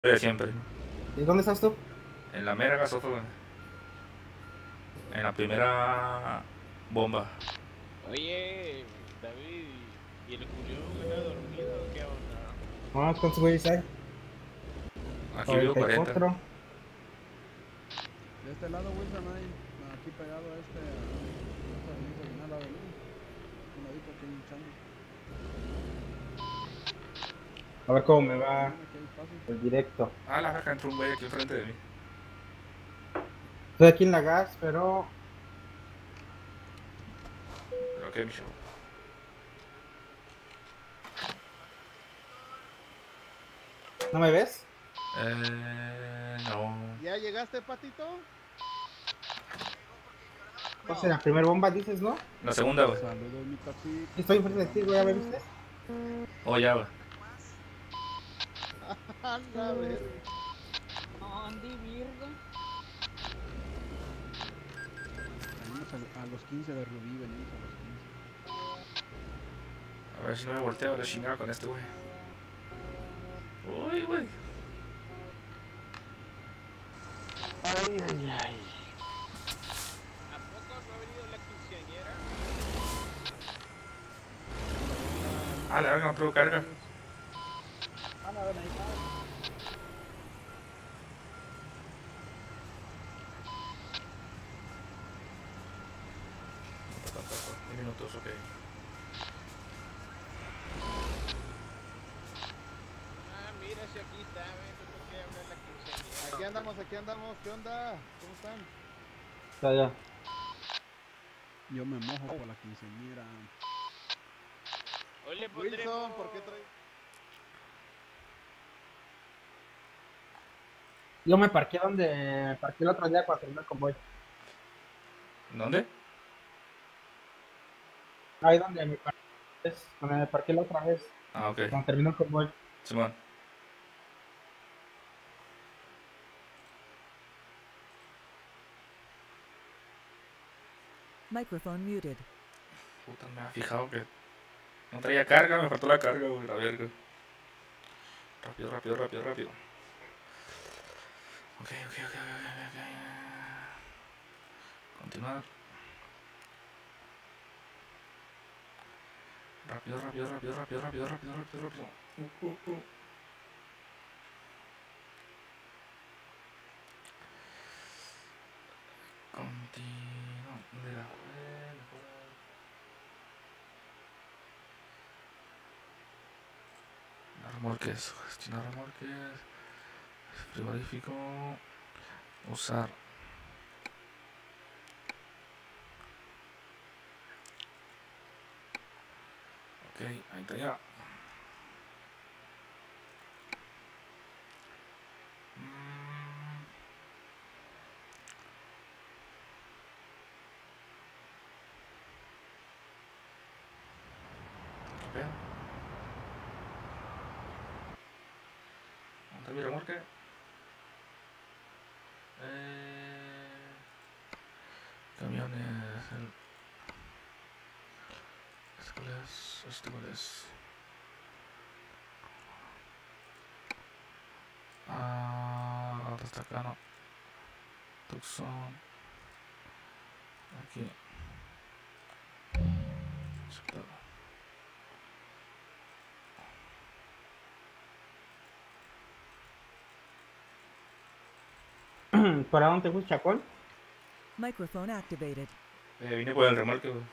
de siempre. ¿Y dónde estás tú? En la mera gasofa, güey. En la primera bomba. Oye, David, ¿y el Julián anda dormido o qué onda? Ah, ¿cuántos güeyes hay? Aquí vivo 40. 44. De este lado, Wilson, hay aquí pegado a esta avenida original, la avenida. Un ladito aquí hay un chango. A ver cómo me Pero va también aquí hay espacio. el directo. Ah, la vaca entró un güey aquí enfrente de mí. Estoy aquí en la gas, pero Pero qué mijo. ¿no me ves? No. ¿Ya llegaste, Patito? Estás en la primera bomba, dices, ¿no? La segunda, güey. Saludos, mi taxi. Estoy enfrente de ti, güey, ¿ya me viste? Oh, ya, güey. Anda, verga. Andy Virgo. Venimos a los 15 de Rubí, venimos a los 15. A ver si no me volteo la chingada con este, güey. Uy, güey. ¿A poco no ha venido la quinceañera? Ah, la verga, no traigo carga. Diez minutos, ok. Ah, mira si aquí está, ven, no tengo que hablar la quinceañera. Aquí andamos, ¿qué onda? ¿Cómo están? Ya, ya. Yo me mojo por la quinceañera. Hoy le pondremos... Wilson, ¿por qué traes? Yo me parqué donde me parqué el otro día cuando terminé el convoy. ¿Dónde? Ahí donde me parqué, donde me parqué la otra vez, Ah, ok. cuando terminó el convoy. Simón. Microphone muted. Puta, me había fijado que no traía carga, me faltó la carga, güey, la verga. Rápido, rápido, rápido, rápido. Ok, ok, ok, ok, ok. Continuar. Rápido, rápido, rápido, rápido, rápido, rápido, rápido, rápido. Continúa. Mira, remolques, gestionar remolques, frigorífico, usar. Ok, ahí está ya. ¿Qué pedo? ¿Dónde está mi remolque? Camiones. ¿Este cuál es? Ah, ¿dónde está acá? No. Tucson. Aquí. Aceptado. ¿Para dónde te fuiste, Chacón? Microphone activated. Vine por el remolque, güey.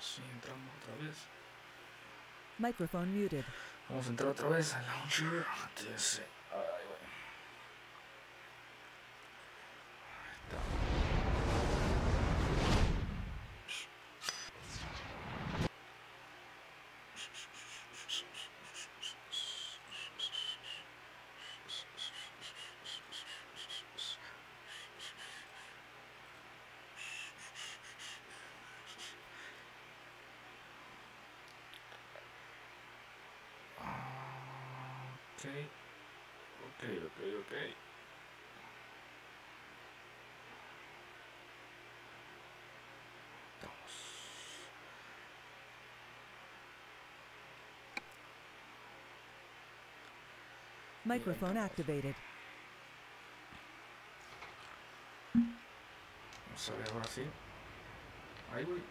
Sí, entramos otra vez. Microphone muted. Vamos a entrar otra vez al launcher. TS. Ay, güey. Ahí está. Ok. Estamos. Microphone activated. Vamos a ver ahora sí. Ahí voy.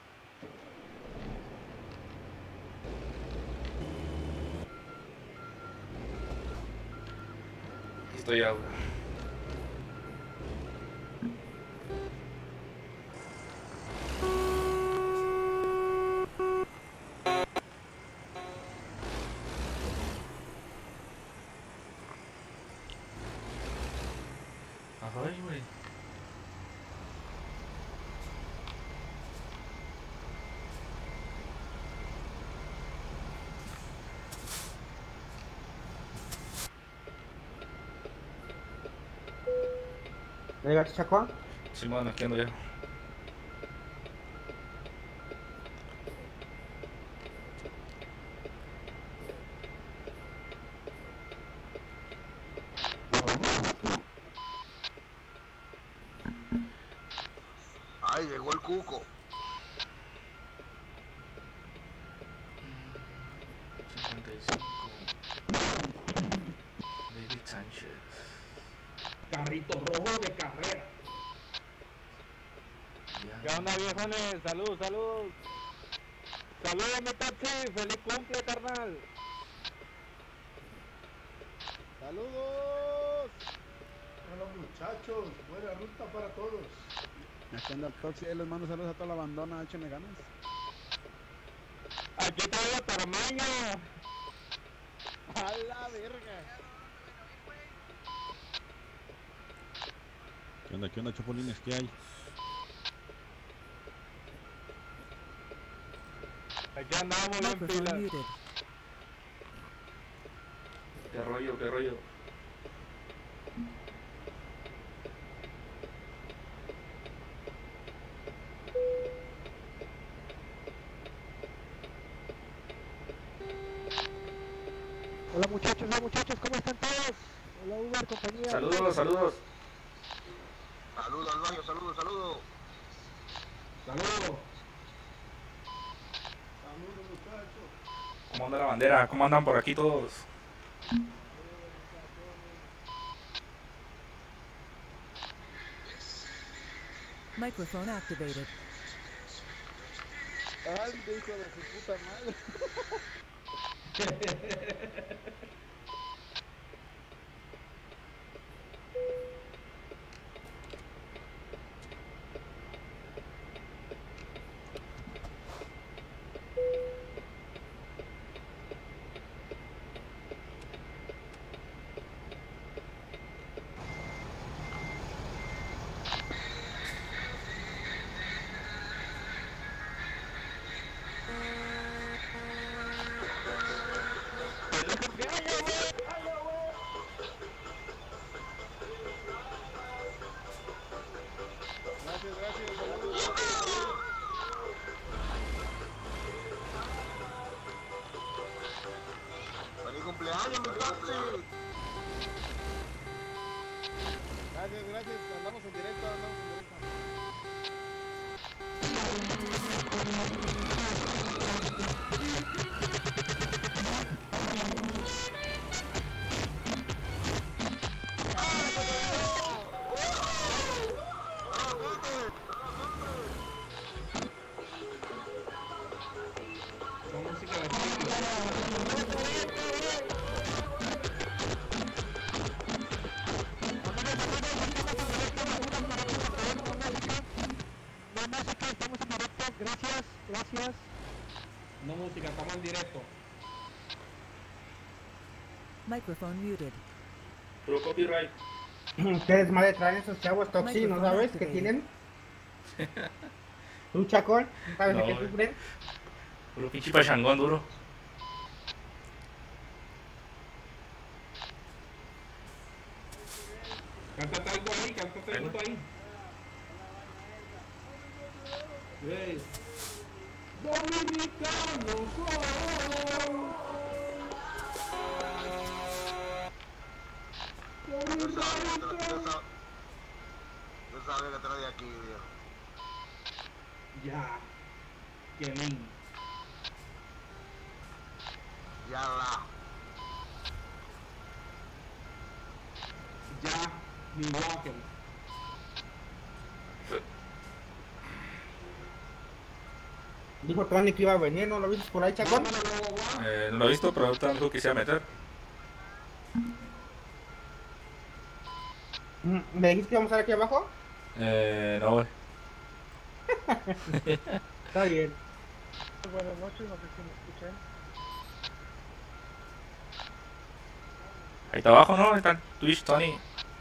Estoy ahora. Ay, güey. ¿Ya llegaste, Chacón? Simón, aquí ando ya. Ay, llegó el cuco. 55. David Sánchez. Carrito rojo de carrera. ¿Qué onda, viejones? Salud. Saludos, mi taxi. Feliz cumple, carnal. Saludos. Hola muchachos, buena ruta para todos. Aquí anda el Toxi, les mando saludos a toda la bandona, échenle ganas. Aquí traigo tamaño. A la verga. ¿Qué onda, Chopolines? ¿Qué hay? Aquí andamos en Microphone pila. muted. ¿Qué rollo? Hola muchachos, ¿cómo están todos? Hola Uber, compañía. Saludos. Saludos al baño, saludos. Saludos. Saludos muchachos. ¿Cómo anda la bandera? ¿Cómo andan por aquí todos? Microphone activated. Ay, hijo de su puta madre. Feliz cumpleaños, mi taxi. Gracias, andamos en directo. Gracias, gracias. No música, estamos en directo. Microphone muted. Puro copyright. ¿Qué desmadre traen esos chavos Toxi? ¿No sabes qué tienen? ¿Tú, Chacón? ¿Sabes de No, qué güey. sufren? Puro pinche pachangón duro. Cántate algo ahí, cántate algo ahí. Hey. Dominicano, Yo sabía que te lo di aquí, viejo. Ya. Que men. Ya la. Ya. Milwaukee. Dijo Tony que iba a venir, ¿no lo viste por ahí, Chacón? No lo he visto, pero ahorita dijo que se iba a meter. ¿Me dijiste que íbamos a estar aquí abajo? No, güey. Está bien. Buenas noches, no sé si me escuchan. Ahí está abajo, ¿no? Ahí está el Twitch, Tony.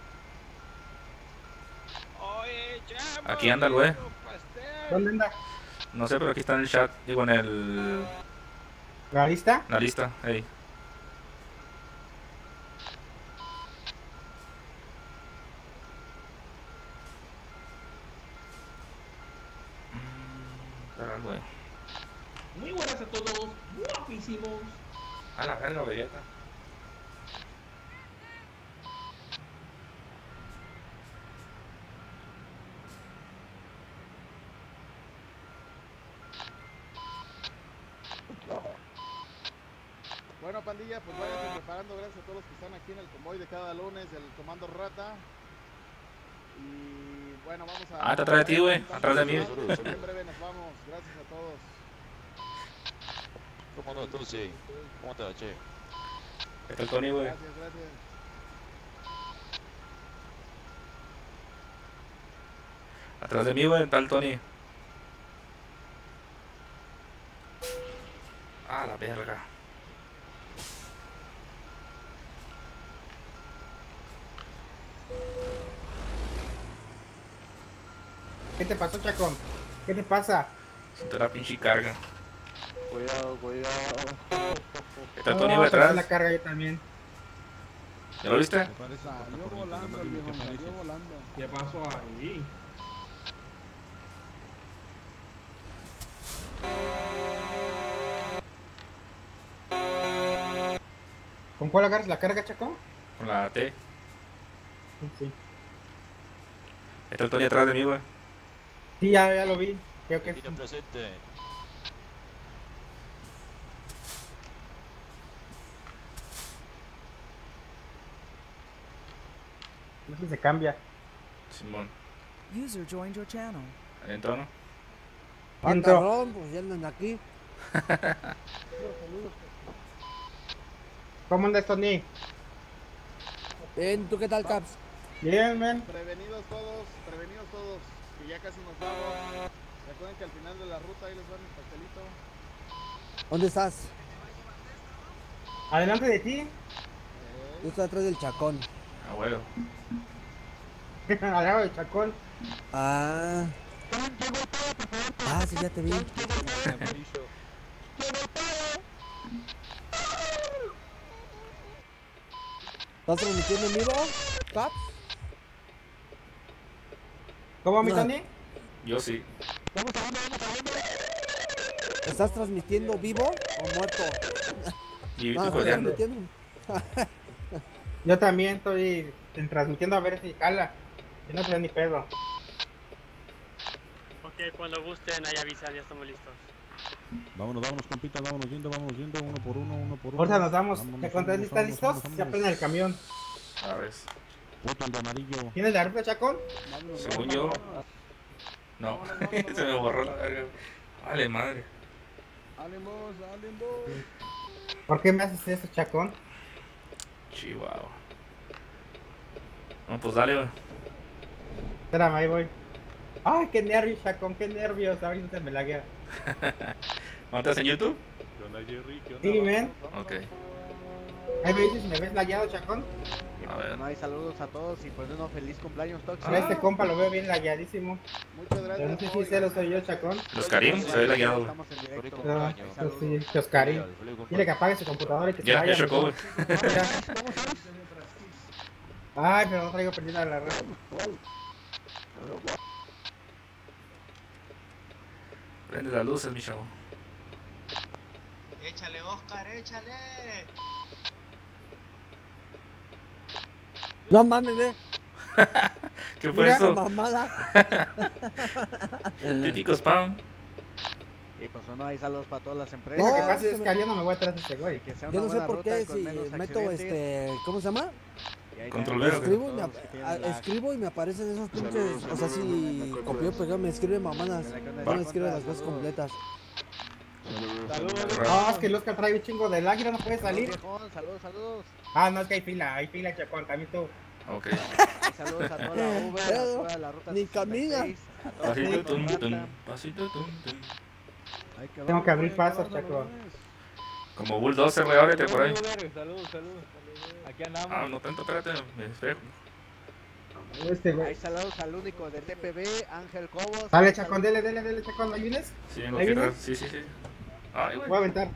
Oye, chamo, Aquí anda el güey. quiero pastel. ¿Dónde anda? No sé, pero aquí está en el chat. Digo, en el... ¿La lista? la lista. Ahí. Espera, güey. Muy buenas a todos, guapísimos. A la verga, Vegeta. Bueno, pandilla, pues váyanse preparando. Gracias a todos los que están aquí en el convoy de cada lunes del Comando Rata. Y bueno, vamos a... Ah, está atrás de ti, güey. Atrás de mí. En breve nos vamos. Gracias a todos. ¿Cómo no, tú sí? ¿Cómo te va, che? Ahí está el Tony, güey. Gracias, gracias. Atrás de mí, güey, está el Tony. Ah, la verga. ¿Qué te pasó, Chacón? ¿Qué te pasa? Siento la pinche carga. Cuidado, cuidado. Está el Tony, güey, se va atrás. la carga yo también. ¿Ya lo viste? Me parece que Salió pasa por volando el internet, viejo, ¿qué parece? salió volando. ¿Qué pasó ahí? ¿Con cuál agarras la carga, Chacón? Con la T. Sí. Está el Tony atrás de mí, güey. Sí, ya lo vi. Creo que Mira presente. no sé si se cambia. Simón. User joined your channel. Ahí entró, ¿no? Entró. Cabrón, pues ya andan aquí. ¿Cómo andas, Tony? Bien, ¿tú qué tal, Caps? Bien, man. Prevenidos todos, que ya casi nos vamos. Recuerden que al final de la ruta ahí les van el pastelito. ¿Dónde estás? Adelante de ti. Yo estoy atrás del Chacón. Ah, güey. Al lado de Chacón. Ah. Ah, sí, ya te vi. ¿Estás transmitiendo en vivo, Caps? ¿Cómo, mi No. Tony? Yo sí. ¿Estás transmitiendo vivo o muerto? Y No, estoy estoy codeando. transmitiendo. Yo también estoy transmitiendo a ver si jala. Yo no sé ni pedo. Ok, cuando gusten, ahí avisan, ya estamos listos. Vámonos, vámonos, compitas, vámonos yendo, uno por uno, uno por uno. Ahorita nos vamos. Vámonos, ¿Te cuentas vámonos, listas listos? vámonos, Se apenas el camión. A ver. Puto el de amarillo. ¿Tienes la ruta, Chacón? Según yo. No. Se me borró la verga. Vale, madre. ¡Ánimos, ánimos! ¿Por qué me haces eso, Chacón? Chihuahua. No, pues dale, güey. Espérame, ahí voy. Ay, qué nervios, Chacón, qué nervios. Ahorita me laguea. ¿Cómo estás en YouTube? ¿Qué onda, Jerry? ¿Qué onda? Sí, men. Ok. Ahí me dices si me ves lagueado, Chacón. A ver. No hay saludos a todos y pues uno feliz cumpleaños, Toxi. A este compa lo veo bien lagueadísimo. Muchas Pero gracias. no sé si cero soy yo, Chacón. Los Karim, se ve lagueado. Estamos en directo. No, yo sí, Oscarín. Dile que apague su computadora y que se Ya, vaya. ya chocó, güey. Ay, pero no traigo prendida la red. Prende las luces, mi chavo. Échale, Oscar, échale. No mames, ve. ¿Qué fue Mira, eso? Mamada. Típico spam. Y pues no hay saludos para todas las Lo empresas. que pasa es que yo no me voy atrás de este güey. Que sea Yo una no sé buena por ruta qué con si menos meto accidentes. ¿cómo se llama? Y ahí Controlero. tenemos Escribo y, todos que tienen la- escribo y me aparecen esos pinches, o sea, si copió pegado me escribe mamadas, no me escribe las cosas completas. Saludos. No, es que el Oscar trae un chingo de lag y no puede salir. Viejón, saludos, saludos. Ah, no, es que hay fila, Chacón, también tú. Ok. Y saludos a toda la Uber, a Pero, toda la ruta ni camina. 66, a toda la Pasito ruta tum Rata. tum. Pasito tum tum. Hay que Tengo que abrir güey, pasos, avándalo, Chaco. güey. Como Bulldozer, güey, ábrete por ahí. Saludos, saludos. Aquí andamos. Ah, no tanto, espérate, me espejo. Este Hay güey. saludos al único del TPB, Ángel Cobos. Dale, Chacón, dele, Chacón, ¿ahí vienes? Sí, vengo ¿Ahí aquí viene? atrás. Sí, sí, sí. Ay, güey. Voy a aventar.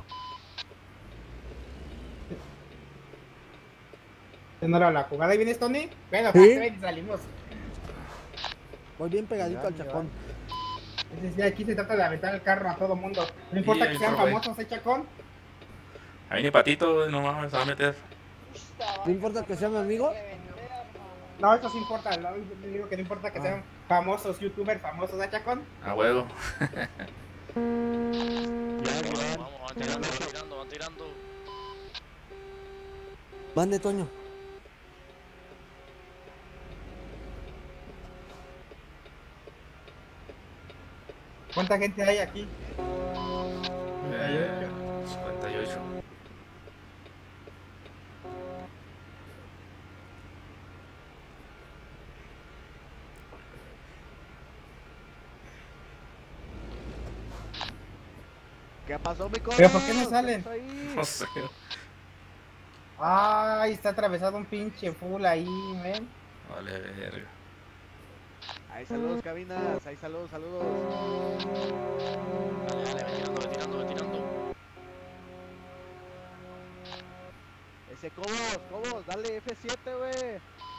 ¿Esta no era la jugada? ¿Ahí vienes, Tony? Bueno, Sí. ven y salimos. Voy bien pegadito Ya, al chacón. Entonces, ya aquí se trata de aventar el carro a todo mundo. No importa Sí, que sean por ahí. famosos, Chacón. Ahí mi patito, güey, no mames, se va a meter. No importa que sea mi amigo. No, eso sí importa. No, digo que no importa que sean famosos, youtubers famosos, ¿eh, Chacón? A huevo. Vamos, van tirando. Mande, Toño. ¿Cuánta gente hay aquí? 58. ¿Qué pasó, mi compa? ¿Pero por qué no salen? ¿Estás ahí? No sé. Ay, está atravesado un pinche full ahí, men. Vale, verga. Hay saludos, cabinas. Hay saludos. Dale, ve tirando. Ese Cobos, dale F7, güey.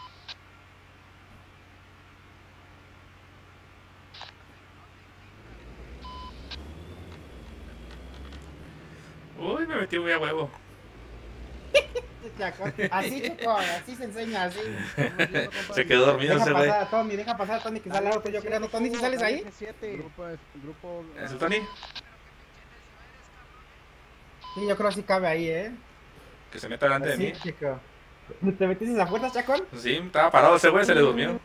Uy, me metí muy a huevo. Chacón. Así, Chacón, así se enseña, así. Se quedó dormido Deja ese güey. pasar a Tony, deja pasar a Tony que sale auto, yo creo. ¿No, Tony, si sales ahí? F7. Grupo. ¿Es el Tony? Sí, yo creo que sí cabe ahí, Que se meta delante de Sí, mí. chico. ¿Te metiste en la puerta, Chacón? Sí, estaba parado ese güey, se le durmió.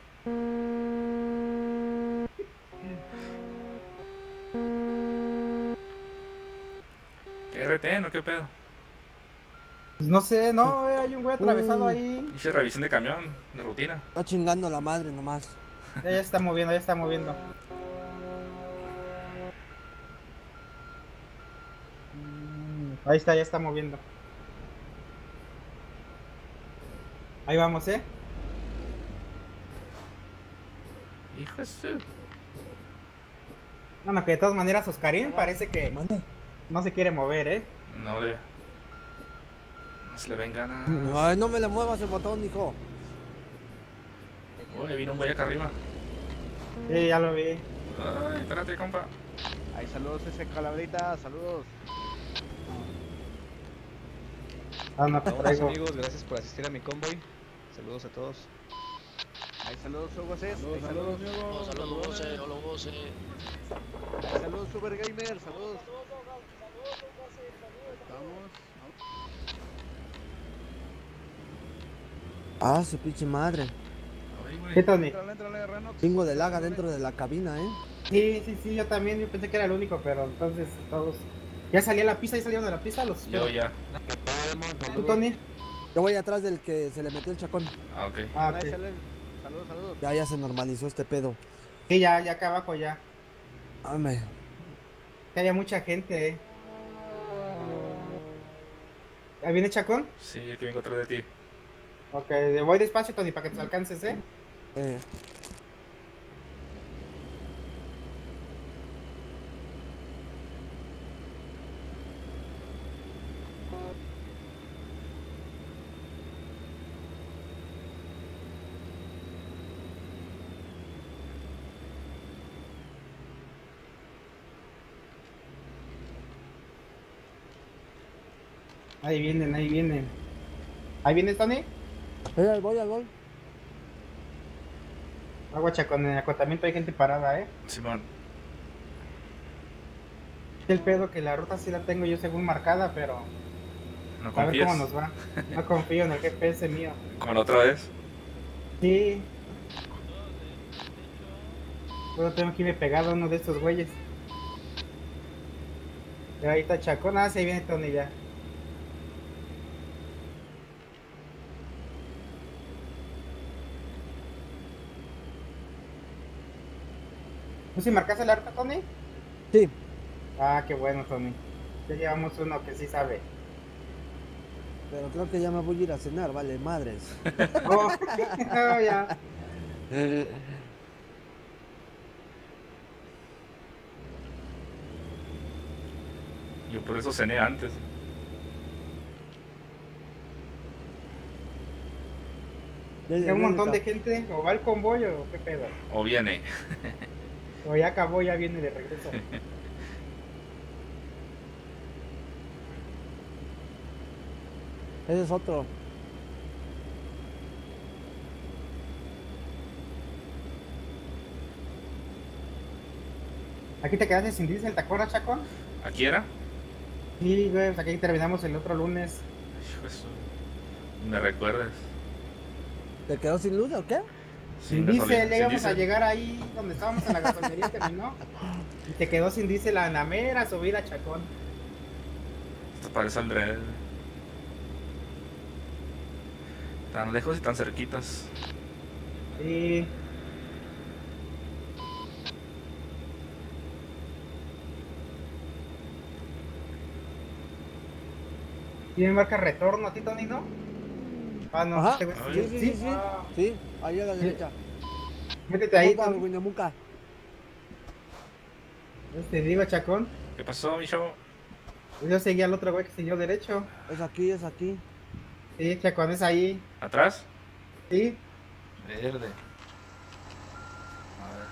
¿Qué RT, no? ¿Qué pedo? Pues no sé, no, hay un güey atravesado ahí. Hice revisión de camión, de rutina. Está chingando la madre nomás. Ya está moviendo, ya está moviendo. Ahí está, ya está moviendo. Ahí vamos, Hijo de su... Bueno, que de todas maneras Oscarín parece que Mande. no se quiere mover, No le... No se le ven ganas. Ay, no me le muevas el botón, hijo. Uy, vino un güey acá arriba. Sí, ya lo vi. Ay, espérate, compa. Hay saludos, ese Calabrita, saludos. Ah, no, te traigo. amigos, gracias por asistir a mi convoy. Saludos a todos. Hay saludos, Hugo Cés. Hay Saludos, saludos. Saludos, Hay saludos, Super Gamer, saludos. Ah, su pinche madre. Ay, güey. ¿Qué, Tony? Entrale, Renox. Chingo de laga dentro de la cabina, Sí, yo también, yo pensé que era el único, pero entonces todos... ¿Ya salía la pista? ¿Ya salieron de la pista los...? Yo ya. ¿Tú, Tony? Yo voy atrás del que se le metió el chacón. Ah, ok. Ah, Hay ok. saludos. Ya se normalizó este pedo. Sí, ya acá abajo ya. Hombre. Que había mucha gente, ¿Ahí viene Chacón? Sí, aquí vengo atrás de ti. Ok, voy despacio, Tony, para que te alcances, Ahí vienen, ahí vienen. ¿Ahí viene Tony? Ahí voy, ahí voy. Agua, Chacón, en el acotamiento hay gente parada, Simón. El pedo que la ruta sí la tengo yo según marcada, pero... No a ver confías. cómo nos va. No confío en el GPS mío. Como la otra vez. Sí. Yo tengo que irme pegado a uno de estos güeyes. Y ahí está Chacón. Ah, sí, ahí viene Tony ya. ¿Tú sí marcaste la ruta, Tony? Sí. Ah, qué bueno, Tony. Ya llevamos uno que sí sabe. Pero creo que ya me voy a ir a cenar, vale, madres. Oh, no, ya. Yo por eso cené antes. Hay un montón de gente, o va el convoy o qué pedo. O viene. O ya acabó, ya viene de regreso. Ese es otro. Aquí te quedaste sin diésel, ¿te acuerdas, Chacón? ¿Aquí era? Sí, güey, pues aquí terminamos el otro lunes. Hijo de su- ¿Me recuerdas? ¿Te quedó sin luz o qué? Sin diésel, ya íbamos a llegar ahí donde estábamos en la gasolinería, terminó. Y te quedó sin diésel a la mera subida, Chacón. Esto parece Andrés. Tan lejos y tan cerquitas. Sí. ¿Tiene marca retorno a ti, Tony, no? Ah, no. Ajá. este güey- Sí. Ah, Sí, ahí a la derecha. métete ahí, Para Tony. Winnemucca. Te digo, Chacón. ¿Qué pasó, mi chavo? Yo seguía al otro güey que siguió derecho. Es aquí, es aquí. Sí, Chacón, es ahí. ¿Atrás? Sí. Verde. A ver.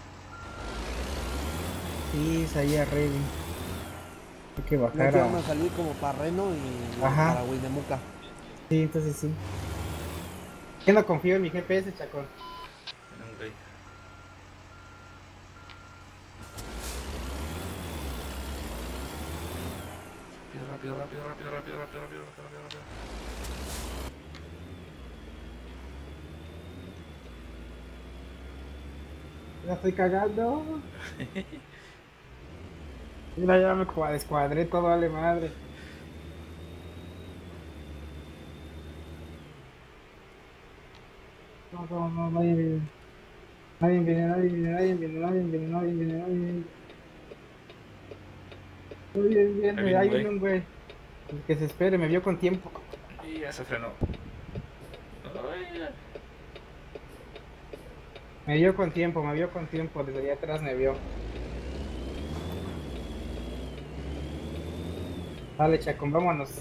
Sí, es ahí arriba. Hay que No bajar quiero a... salir como para Reno y Ajá. para Winnemucca. Sí, entonces sí. Yo no confío en mi GPS, Chacón. Ok. Rápido. Ya estoy cagando. Mira, ya me descuadré todo, vale madre. No, nadie viene. Nadie viene. Nadie viene, ahí viene un güey. Que se espere, me vio con tiempo. Y ya se frenó. Ay, Me vio con tiempo, desde allá atrás me vio. Dale, Chacón, vámonos.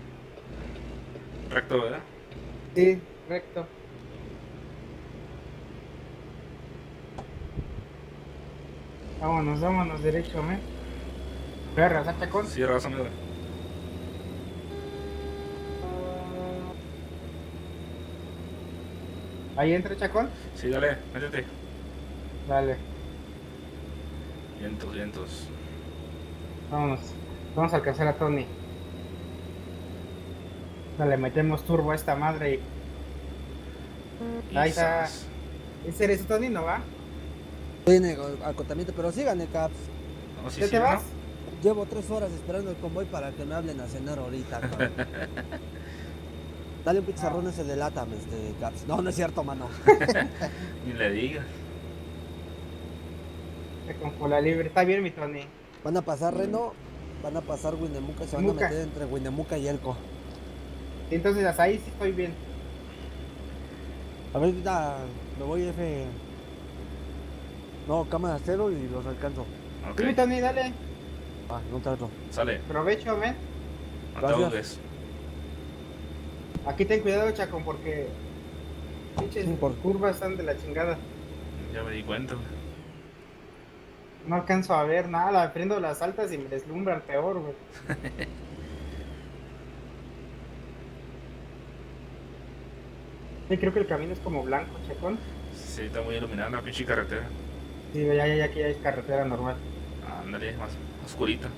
recto, ¿verdad? Sí, recto. Vámonos derecho, ¿me? ¿Voy a arrasar, Chacón? Sí, razón, mira. ¿Ahí entra, Chacón? Sí, dale, métete. Dale, Vientos. vámonos. Vamos a alcanzar a Tony. Dale, metemos turbo a esta madre y... Ahí está. Quizás. ¿Ese eres tú, Tony, no va? Estoy en el acotamiento, pero síganme, Caps. No, sí, ¿Ya sí, te vas? Llevo 3 horas esperando el convoy para que me hablen a cenar ahorita, cabrón. Dale un pizarrón ese de lata, Caps. No, no es cierto, mano. Ni le digas. Con la libre. Está bien, mi Tony. Van a pasar Reno, van a pasar Winnemucca, se van a meter entre Winnemucca y Elko. Entonces hasta ahí sí estoy bien. A ver, ahorita me voy F. No, cámara cero y los alcanzo. Sí, mi Tony, dale. Ah, no trato. Sale. Provecho, men. No te ahogues. Aquí ten cuidado, Chacón, porque pinches por curvas están de la chingada. Ya me di cuenta, güey. No alcanzo a ver nada, prendo las altas y me deslumbran peor, güey. Sí, creo que el camino es como blanco, Chacón. Sí, está muy iluminada la pinche carretera. Sí, ya aquí ya es carretera normal. Ándale, más oscurita.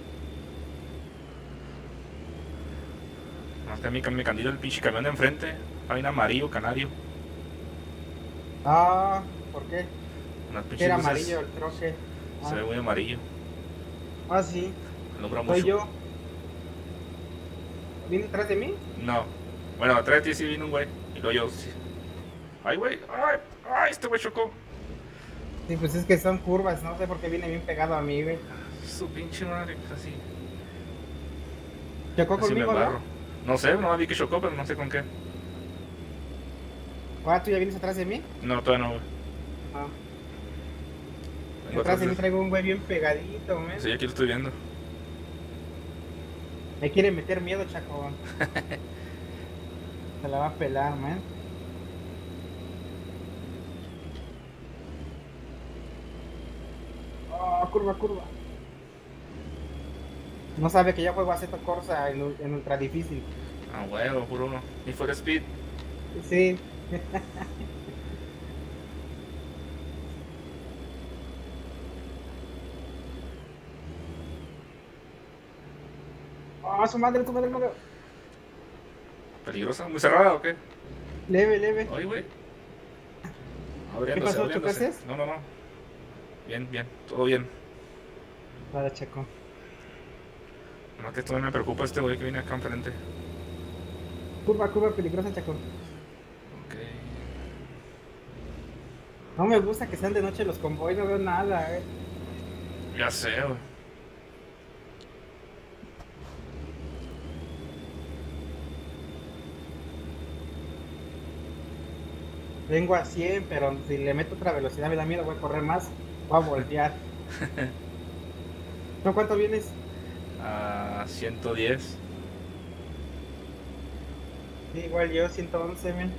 Más que mi candilo el pinche camión de enfrente. Hay un amarillo canario. Ah, ¿por qué? Unas pinches Era luces. amarillo el troque. Se ve muy amarillo. Ah, sí. Alumbra Soy mucho. yo. ¿Viene atrás de mí? No. Bueno, atrás de ti sí vino un güey. Y luego yo sí. Ay, güey. Ay, este güey chocó. Sí, pues es que son curvas, no sé por qué viene bien pegado a mí, güey. Su pinche madre, así. ¿Chocó Así me conmigo, no? embarro. No sé, no vi que chocó, pero no sé con qué. Ah, ¿tú ya vienes atrás de mí? No, todavía no, güey. Ah. Vengo Atrás de mí de- traigo un güey bien pegadito, man. Sí, aquí lo estoy viendo. Me quiere meter miedo, Chaco. Se la va a pelar, man. Oh, curva. No sabe que ya juego Assetto Corsa en ultra difícil. Ah, huevo, puro. Ni for Speed. Sí. Oh, su madre. ¿Peligrosa? ¿Muy cerrada o qué? Leve. Oye, güey. ¿Qué pasó? ¿Chocaste? No. Bien, todo bien. Vale, Chaco. No, que todavía me preocupa este güey que viene acá enfrente. Curva peligrosa, Chaco. Ok. No me gusta que sean de noche los convoys, no veo nada, Ya sé, güey. Vengo a 100, pero si le meto otra velocidad me da miedo, voy a correr más, voy a voltear. ¿No cuánto vienes? A 110. Sí, igual yo, 111, men.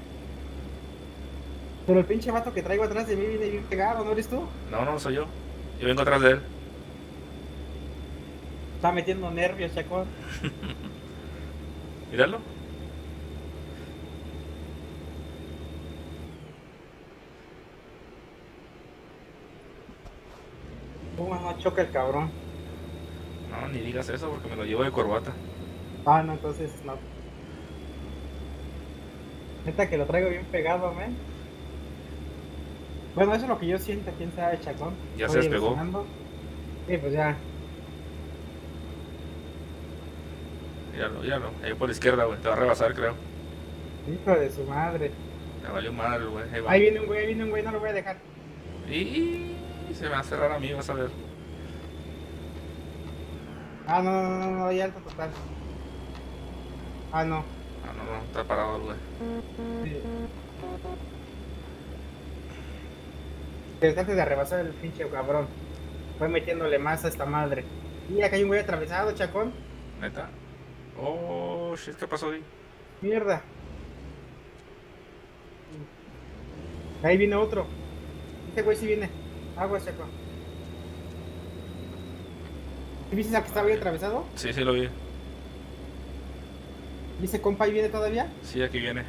Pero el pinche vato que traigo atrás de mí viene bien pegado, ¿no eres tú? No, soy yo. Yo vengo atrás de él. Está metiendo nervios, Chaco. Míralo. No choca el cabrón. No, ni digas eso porque me lo llevo de corbata. Ah, no, entonces no. Neta que lo traigo bien pegado, men. Bueno, eso es lo que yo siento, quién sabe, Chacón. Ya Estoy se despegó. ilusionando. Sí, pues ya. Míralo. Ahí por la izquierda, güey. Te va a rebasar, creo. Hijo de su madre. Me valió madre, güey. Ahí va. Ahí viene un güey, no lo voy a dejar. Y se me va a cerrar a mí, vas a ver. Ah, no, hay alto total. Ah, no. Ah, no, está parado el güey. Sí. Trate de rebasar el pinche cabrón. Fue metiéndole más a esta madre. Y acá hay un güey atravesado, Chacón. ¿Neta? Oh, shit, ¿qué pasó ahí? Mierda. Ahí viene otro. Este güey sí viene. Agua, Chacón. ¿Viste a que estaba ahí atravesado? Sí, lo vi. ¿Y ese compa ahí viene todavía? Sí, aquí viene.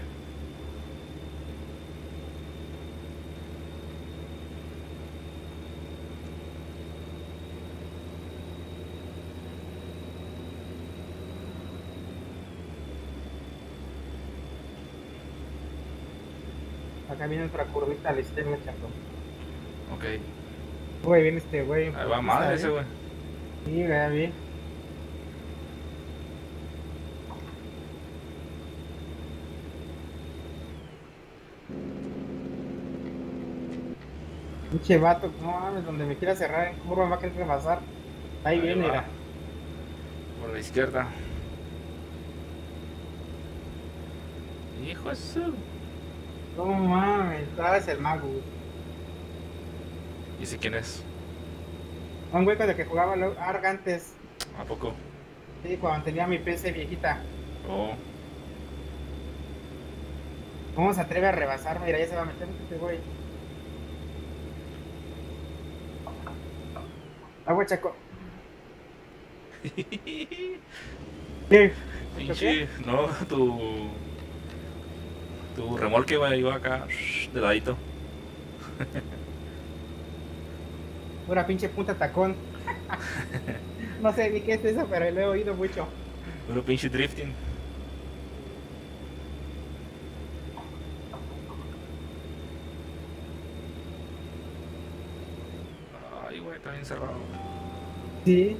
Acá viene otra curvita a la izquierda, Chacón. Ok. Güey, viene este güey. Ahí va madre ese güey. Sí, ya vi. Pinche vato, no mames, donde me quiera cerrar en curva va a querer rebasar. Ahí viene, va. mira. Por la izquierda. Hijo de su. No mames, sabes el mago. ¿Y ese quién es? Un güey con el que jugaba ARG antes. ¿A poco? Sí, cuando tenía mi PC viejita. Oh. ¿Cómo se atreve a rebasar? Mira, ya se va a meter este güey. Agua, Chaco. ¿Qué? Pinche, no, tu remolque, güey, iba acá de ladito. Pura pinche punta tacón. No sé ni qué es eso, pero lo he oído mucho. Puro pinche drifting. Ay, güey, está bien cerrado. Sí.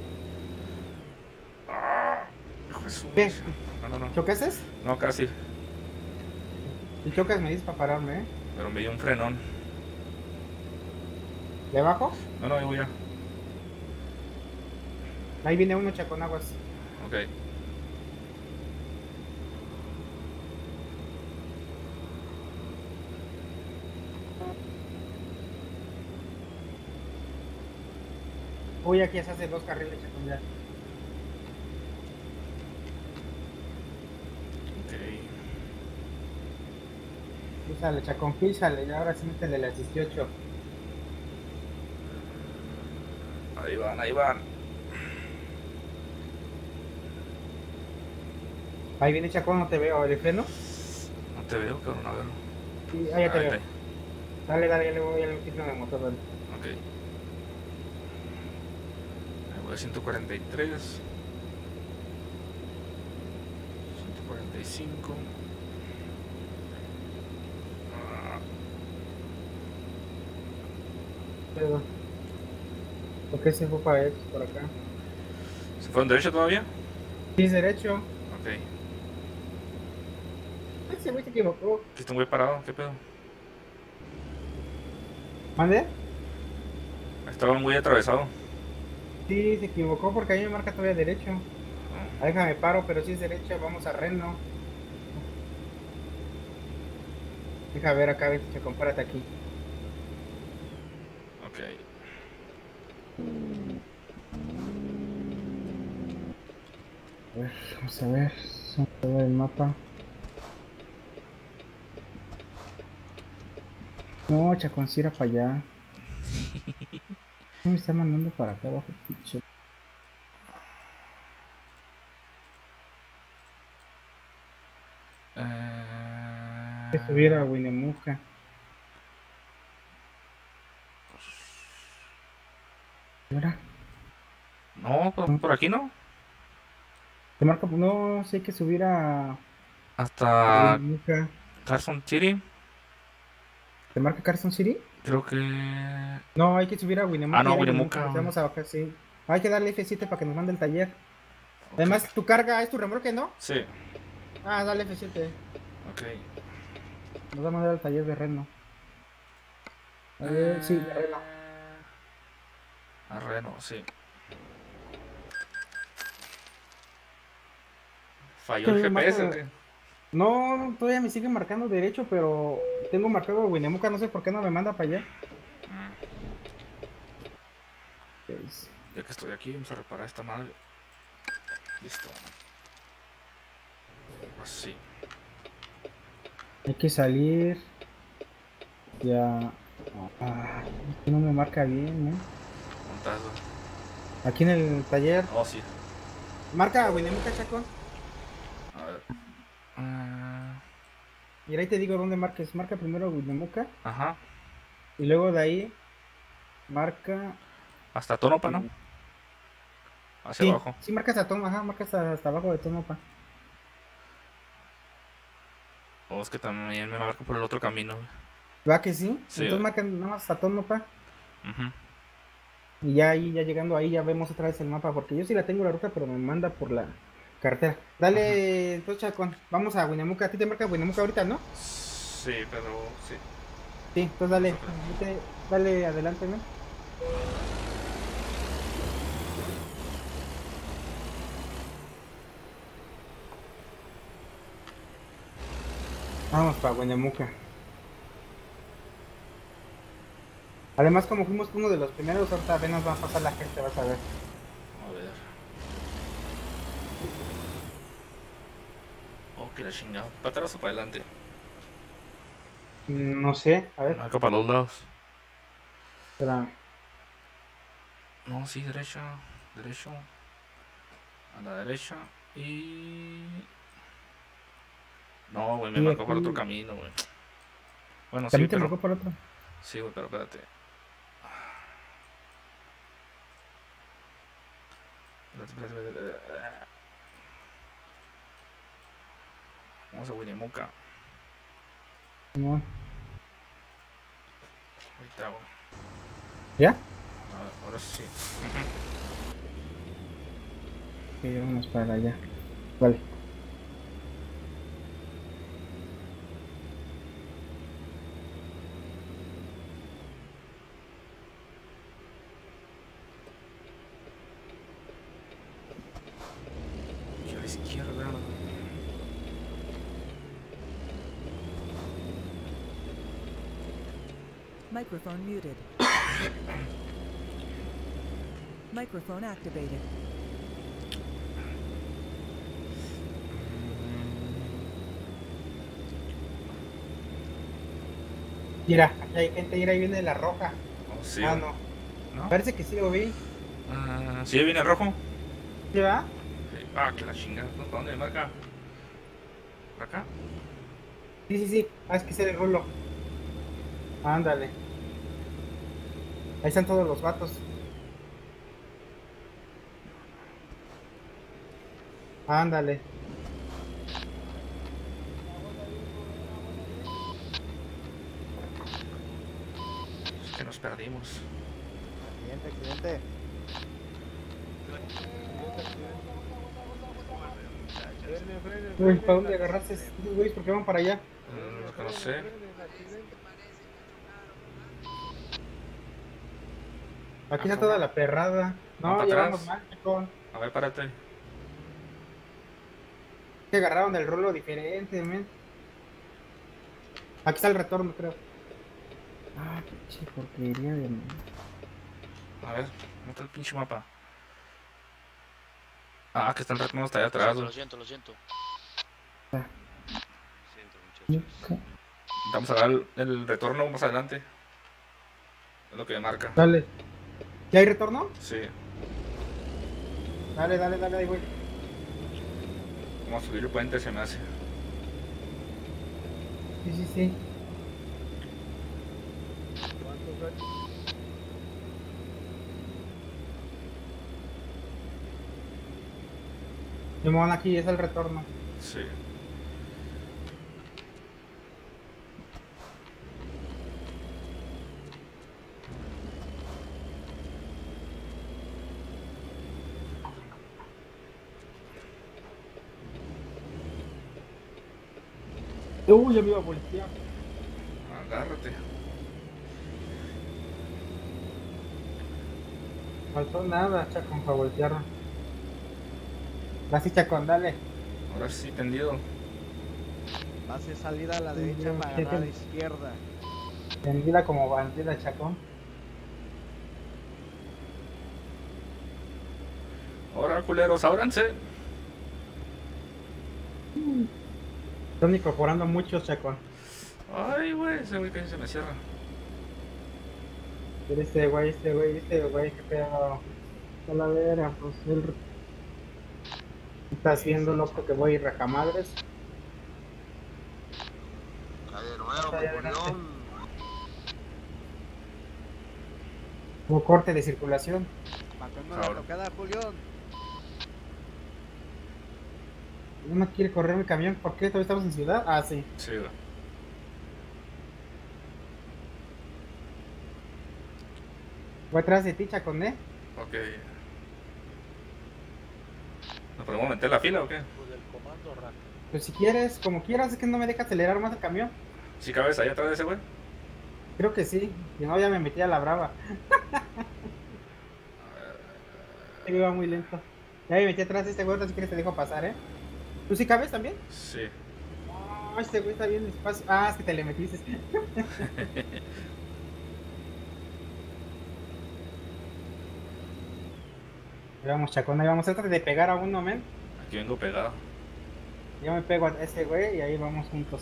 Hijo de su. ¿Qué? No. ¿Chocases? No, casi. Si chocas me dices para pararme, ¿eh? Pero me dio un frenón. ¿De abajo? No, ahí voy ya. Ahí viene uno, Chaconaguas. Ok. Uy, aquí ya se hace 2 carriles, Chacón, ya. Písale, Chacón, písale, y ahora sí métele las 18. Ahí van, ahí van. Ahí viene Chacón, no te veo, ¿el freno? No te veo, cabrón, a ver. Sí, ahí ya te Ahí veo. está. Dale, ya le voy al quito de motor, dale. Ok. Ahí voy a 143. 145. Perdón. ¿Por qué se fue para esto, por acá? ¿Se fueron derecho todavía? Sí, es derecho. Ok. Ese güey se equivocó. Aquí está un güey parado, ¿qué pedo? ¿Mande? Estaba un güey atravesado. Sí, se equivocó porque ahí me marca todavía derecho. Ah, déjame paro, pero si es derecha, vamos a Reno. Deja ver acá, vete, compárate aquí. Ok. A ver, vamos a ver el mapa. No, Chaconcira para allá. No me está mandando para acá abajo, pinche. Que subiera a Winnemucca. ¿Ahora? No, por aquí no. Te marca, no, sí hay que subir a Hasta Winnemucca. Carson City. ¿Te marca Carson City? Creo que... No, hay que subir a Winnemucca. Ah, no, Winnemucca. Vamos a bajar, sí. Hay que darle F7 para que nos mande el taller. Okay. Además, tu carga es tu remolque, ¿no? Sí. Ah, dale F7. Ok. Nos va a mandar al taller de Reno. A ver, sí, de Reno. A Reno, sí. ¿Falló el GPS o qué? No, todavía me sigue marcando derecho, pero tengo marcado Winnemucca, no sé por qué no me manda para allá. Ya que estoy aquí, vamos a reparar esta madre. Listo. Así. Hay que salir. Ya. Ah, no me marca bien, ¿eh? Montazo. Aquí en el taller. Oh, sí. Marca Winnemucca, Chacón. A ver. Mira, ahí te digo dónde marques. Marca primero Winnemucca. Ajá. Y luego de ahí marca. Hasta Tonopah, ¿no? Hacia sí, abajo. Sí, marcas a Tonopah, ajá, marcas hasta abajo de Tonopah. O es que también me marco por el otro camino. ¿Va que sí? Sí. Entonces marcan nada más hasta Tonopah. Ajá. Y ya ahí, ya llegando ahí, ya vemos otra vez el mapa. Porque yo sí la tengo la ruta, pero me manda por la carretera. Dale, entonces, Chacón, vamos a Winnemucca. A ti te marca Winnemucca ahorita, ¿no? Sí, pero sí. Sí, entonces dale. Dale, adelante, ¿no? Vamos para Guañamuca. Además, como fuimos uno de los primeros, ahorita apenas va a pasar la gente, vas a ver. A ver. Oh, que la chingada. ¿Para atrás o para adelante? No sé, a ver. Acá para los lados. Espera. No, sí, derecha. Derecho. A la derecha. Y... No, güey, me Sí, marcó para aquí. otro camino, güey. Bueno, sí, ¿También te pero... marcó por otro? Sí, güey, pero espérate. Espérate. Vamos a Guañamuca. No. Ahorita, güey. ¿Ya? Ahora sí. Sí, vamos para allá. Vale. Aquí a la izquierda. Microphone muted. Microphone activated. Mira, aquí hay gente, mira, ahí viene la roja. Oh, sí, Ah, güey. no. ¿No? Parece que sí lo vi. ¿Sí viene rojo? ¿Sí va? Sí. Ah, que la chingada. ¿Para dónde me marca? ¿Por acá? Sí, sí, sí. Ah, es que ese es el rulo. Ándale. Ahí están todos los vatos. Ándale. Es que nos perdimos. Accidente. Uy, ¿para dónde agarraste esos güeyes? ¿Por qué van para allá? No sé. Aquí está toda la perrada. No, ¿Van ya para vamos atrás? mal, chicón. A ver, párate. Que agarraron el rulo diferente, men. Aquí está el retorno, creo. Ah, pinche porquería de... A ver, ¿dónde está el pinche mapa? Ah, que está el retorno hasta allá atrás, güey. Lo siento. Vamos a dar el retorno más adelante. Es lo que me marca. Dale. ¿Ya hay retorno? Sí. Dale, ahí voy. Vamos a subir el puente, se me hace. Sí. Simón, aquí es el retorno. Sí. Uy, ya me iba a voltear. Agárrate. Faltó nada, Chacón, para voltear. Así, Chacón, dale. Ahora sí, tendido. Pase salida a la derecha para agarrar a la izquierda. Tendida como bandera, Chacón. Ahora, culeros, ábranse. Están incorporando muchos, Chacón. Ay, güey, ese güey que se me cierra. Pero este güey, qué pedo. A la vera, pues él está haciendo loco que voy rajamadres. Calle Nueva, Julián. Hubo corte de circulación. Marcando la tocada, Julián. No me quiere correr mi camión. ¿Por qué? ¿Todavía estamos en ciudad? Ah, sí. Sí, güey. Voy atrás de ti, Chacón, ¿eh? Ok. ¿Nos podemos meter la fila o qué? Pues si quieres, como quieras, es que no me deja acelerar más el camión. ¿Sí cabes ahí atrás de ese güey? Creo que sí. Si no, ya me metí a la brava. Este iba muy lento. Ya me metí atrás de este güey, si quieres te dejo pasar, ¿eh? ¿Tú sí cabes también? Sí. No, este güey está bien despacio. Ah, es que te le metiste. Ahí vamos, Chacón, ahí vamos. Trata de pegar a uno, men. Aquí vengo pegado. Yo me pego a ese güey y ahí vamos juntos.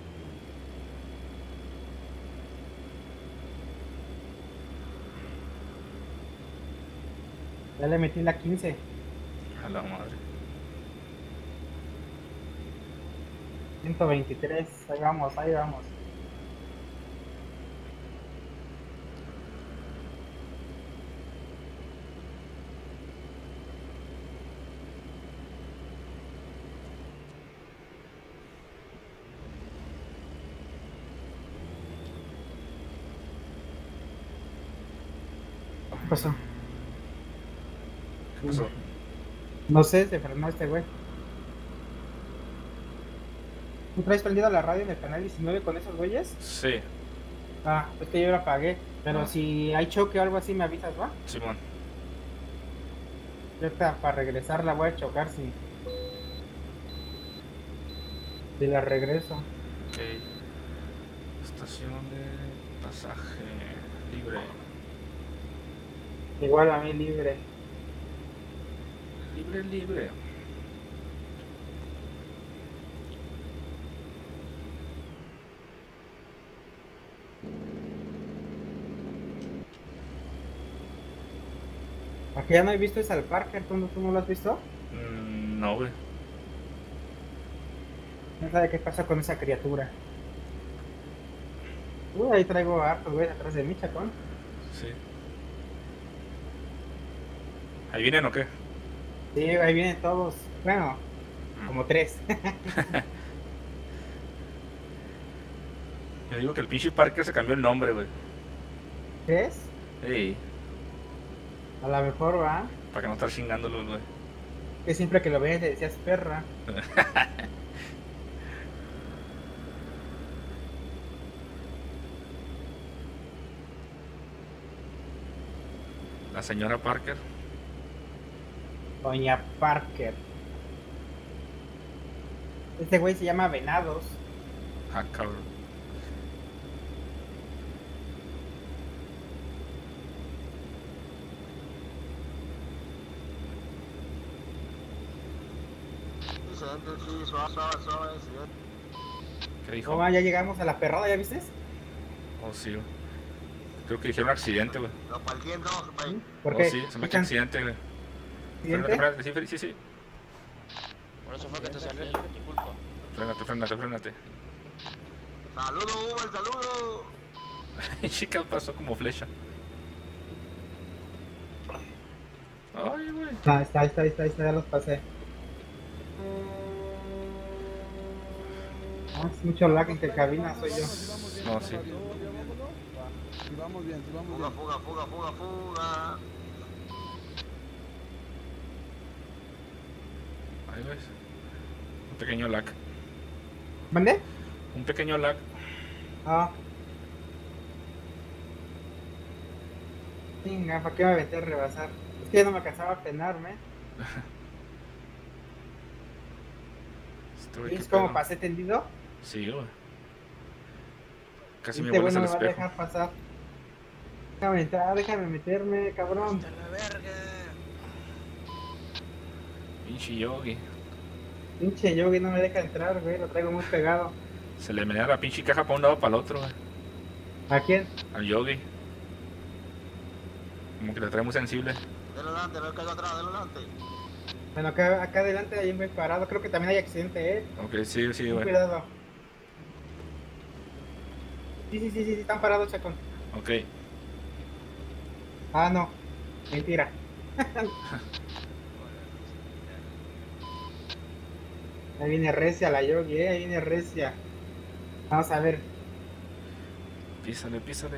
Ya le metí la 15. A la madre. 123. Ahí vamos, ahí vamos. ¿Qué pasó? ¿Qué pasó? No sé, se frenó este güey. ¿Tú traes prendida la radio en el canal 19 con esos güeyes? Sí. Ah, es que yo la apagué. Pero Ah. si hay choque o algo así, me avisas, ¿va? Simón. Yo ahorita para regresar la voy a chocar si la regreso. Ok. Estación de pasaje libre. Igual a mí libre. Libre, libre. Aquí ya no he visto es al Parker, ¿tú no lo has visto? No, güey. No sabe qué pasa con esa criatura. Ahí traigo a hartos güey atrás de mí, Chacón. Sí. ¿Ahí vienen o qué? Sí, ahí vienen todos. Bueno, como 3. Yo digo que el pinche Parker se cambió el nombre, güey. ¿Crees? Ey, A lo mejor va. para que no estar chingándolos, güey. Que siempre que lo ves le decías perra. La señora Parker. Doña Parker. Este güey se llama Venados. Ah, cabrón. Sí, suave, suave, sí. ¿Qué dijo? ¿Cómo? Ya llegamos a la perrada, ¿ya viste? Oh, sí, güey. Creo que dijeron accidente, güey. Lo partiendo, güey. ¿Por Oh, qué? sí, se me echa accidente, güey. ¿Accidente? Frénate, sí, sí. Por eso fue que te salió el tu culpa. Frénate. Saludos, Uber, saludos. Chica pasó como flecha. Ay, güey. Ahí está, ya los pasé. Es mucho lag en que cabina soy yo. No, sí. Si vamos bien, si vamos bien. Fuga. Ahí ves. Un pequeño lag. ¿Mande? Un pequeño lag. Ah. Venga, ¿para qué me aventé a rebasar? Es que ya no me alcanzaba a frenarme. ¿Es como pasé tendido? Sí, güey. Casi me Este vuelves güey al no me va a espejo. dejar pasar. Déjame entrar, déjame meterme, cabrón. Pinche Yogi. Pinche Yogi no me deja entrar, güey, lo traigo muy pegado. Se le menea la pinche caja para un lado para el otro, güey. ¿A quién? Al Yogi. Como que le trae muy sensible. Dale adelante, no caigo atrás, dale adelante. Bueno, acá adelante hay un güey parado, creo que también hay accidente, Ok, sí, Ten güey. cuidado. Sí, están parados, Chacón. Ok. Ah, no, mentira. Ahí viene recia la Yogi, ahí viene recia. Vamos a ver. Písale.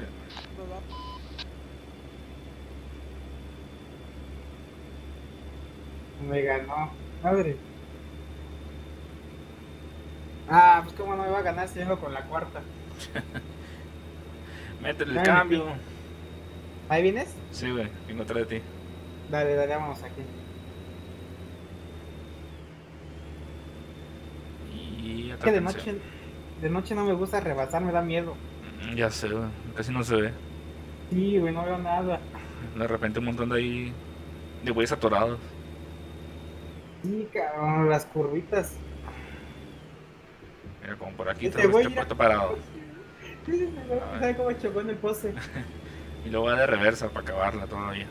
Me ganó. Madre. Ah, pues cómo no me va a ganar si vengo con la cuarta. Métele el Dale, cambio. ¿Ahí vienes? Sí, güey, vengo atrás de ti. Dale, vamos aquí. Y Es que de noche no me gusta rebasar, me da miedo. Ya sé, güey, casi no se ve. Sí, güey, no veo nada. De repente un montón de ahí de güeyes atorados. Sí, cabrón, las curvitas. Mira, como por aquí Este tengo güey este ya- puerto parado. ¿Sabes cómo chocó en el poste? Y luego va de reversa para acabarla todavía.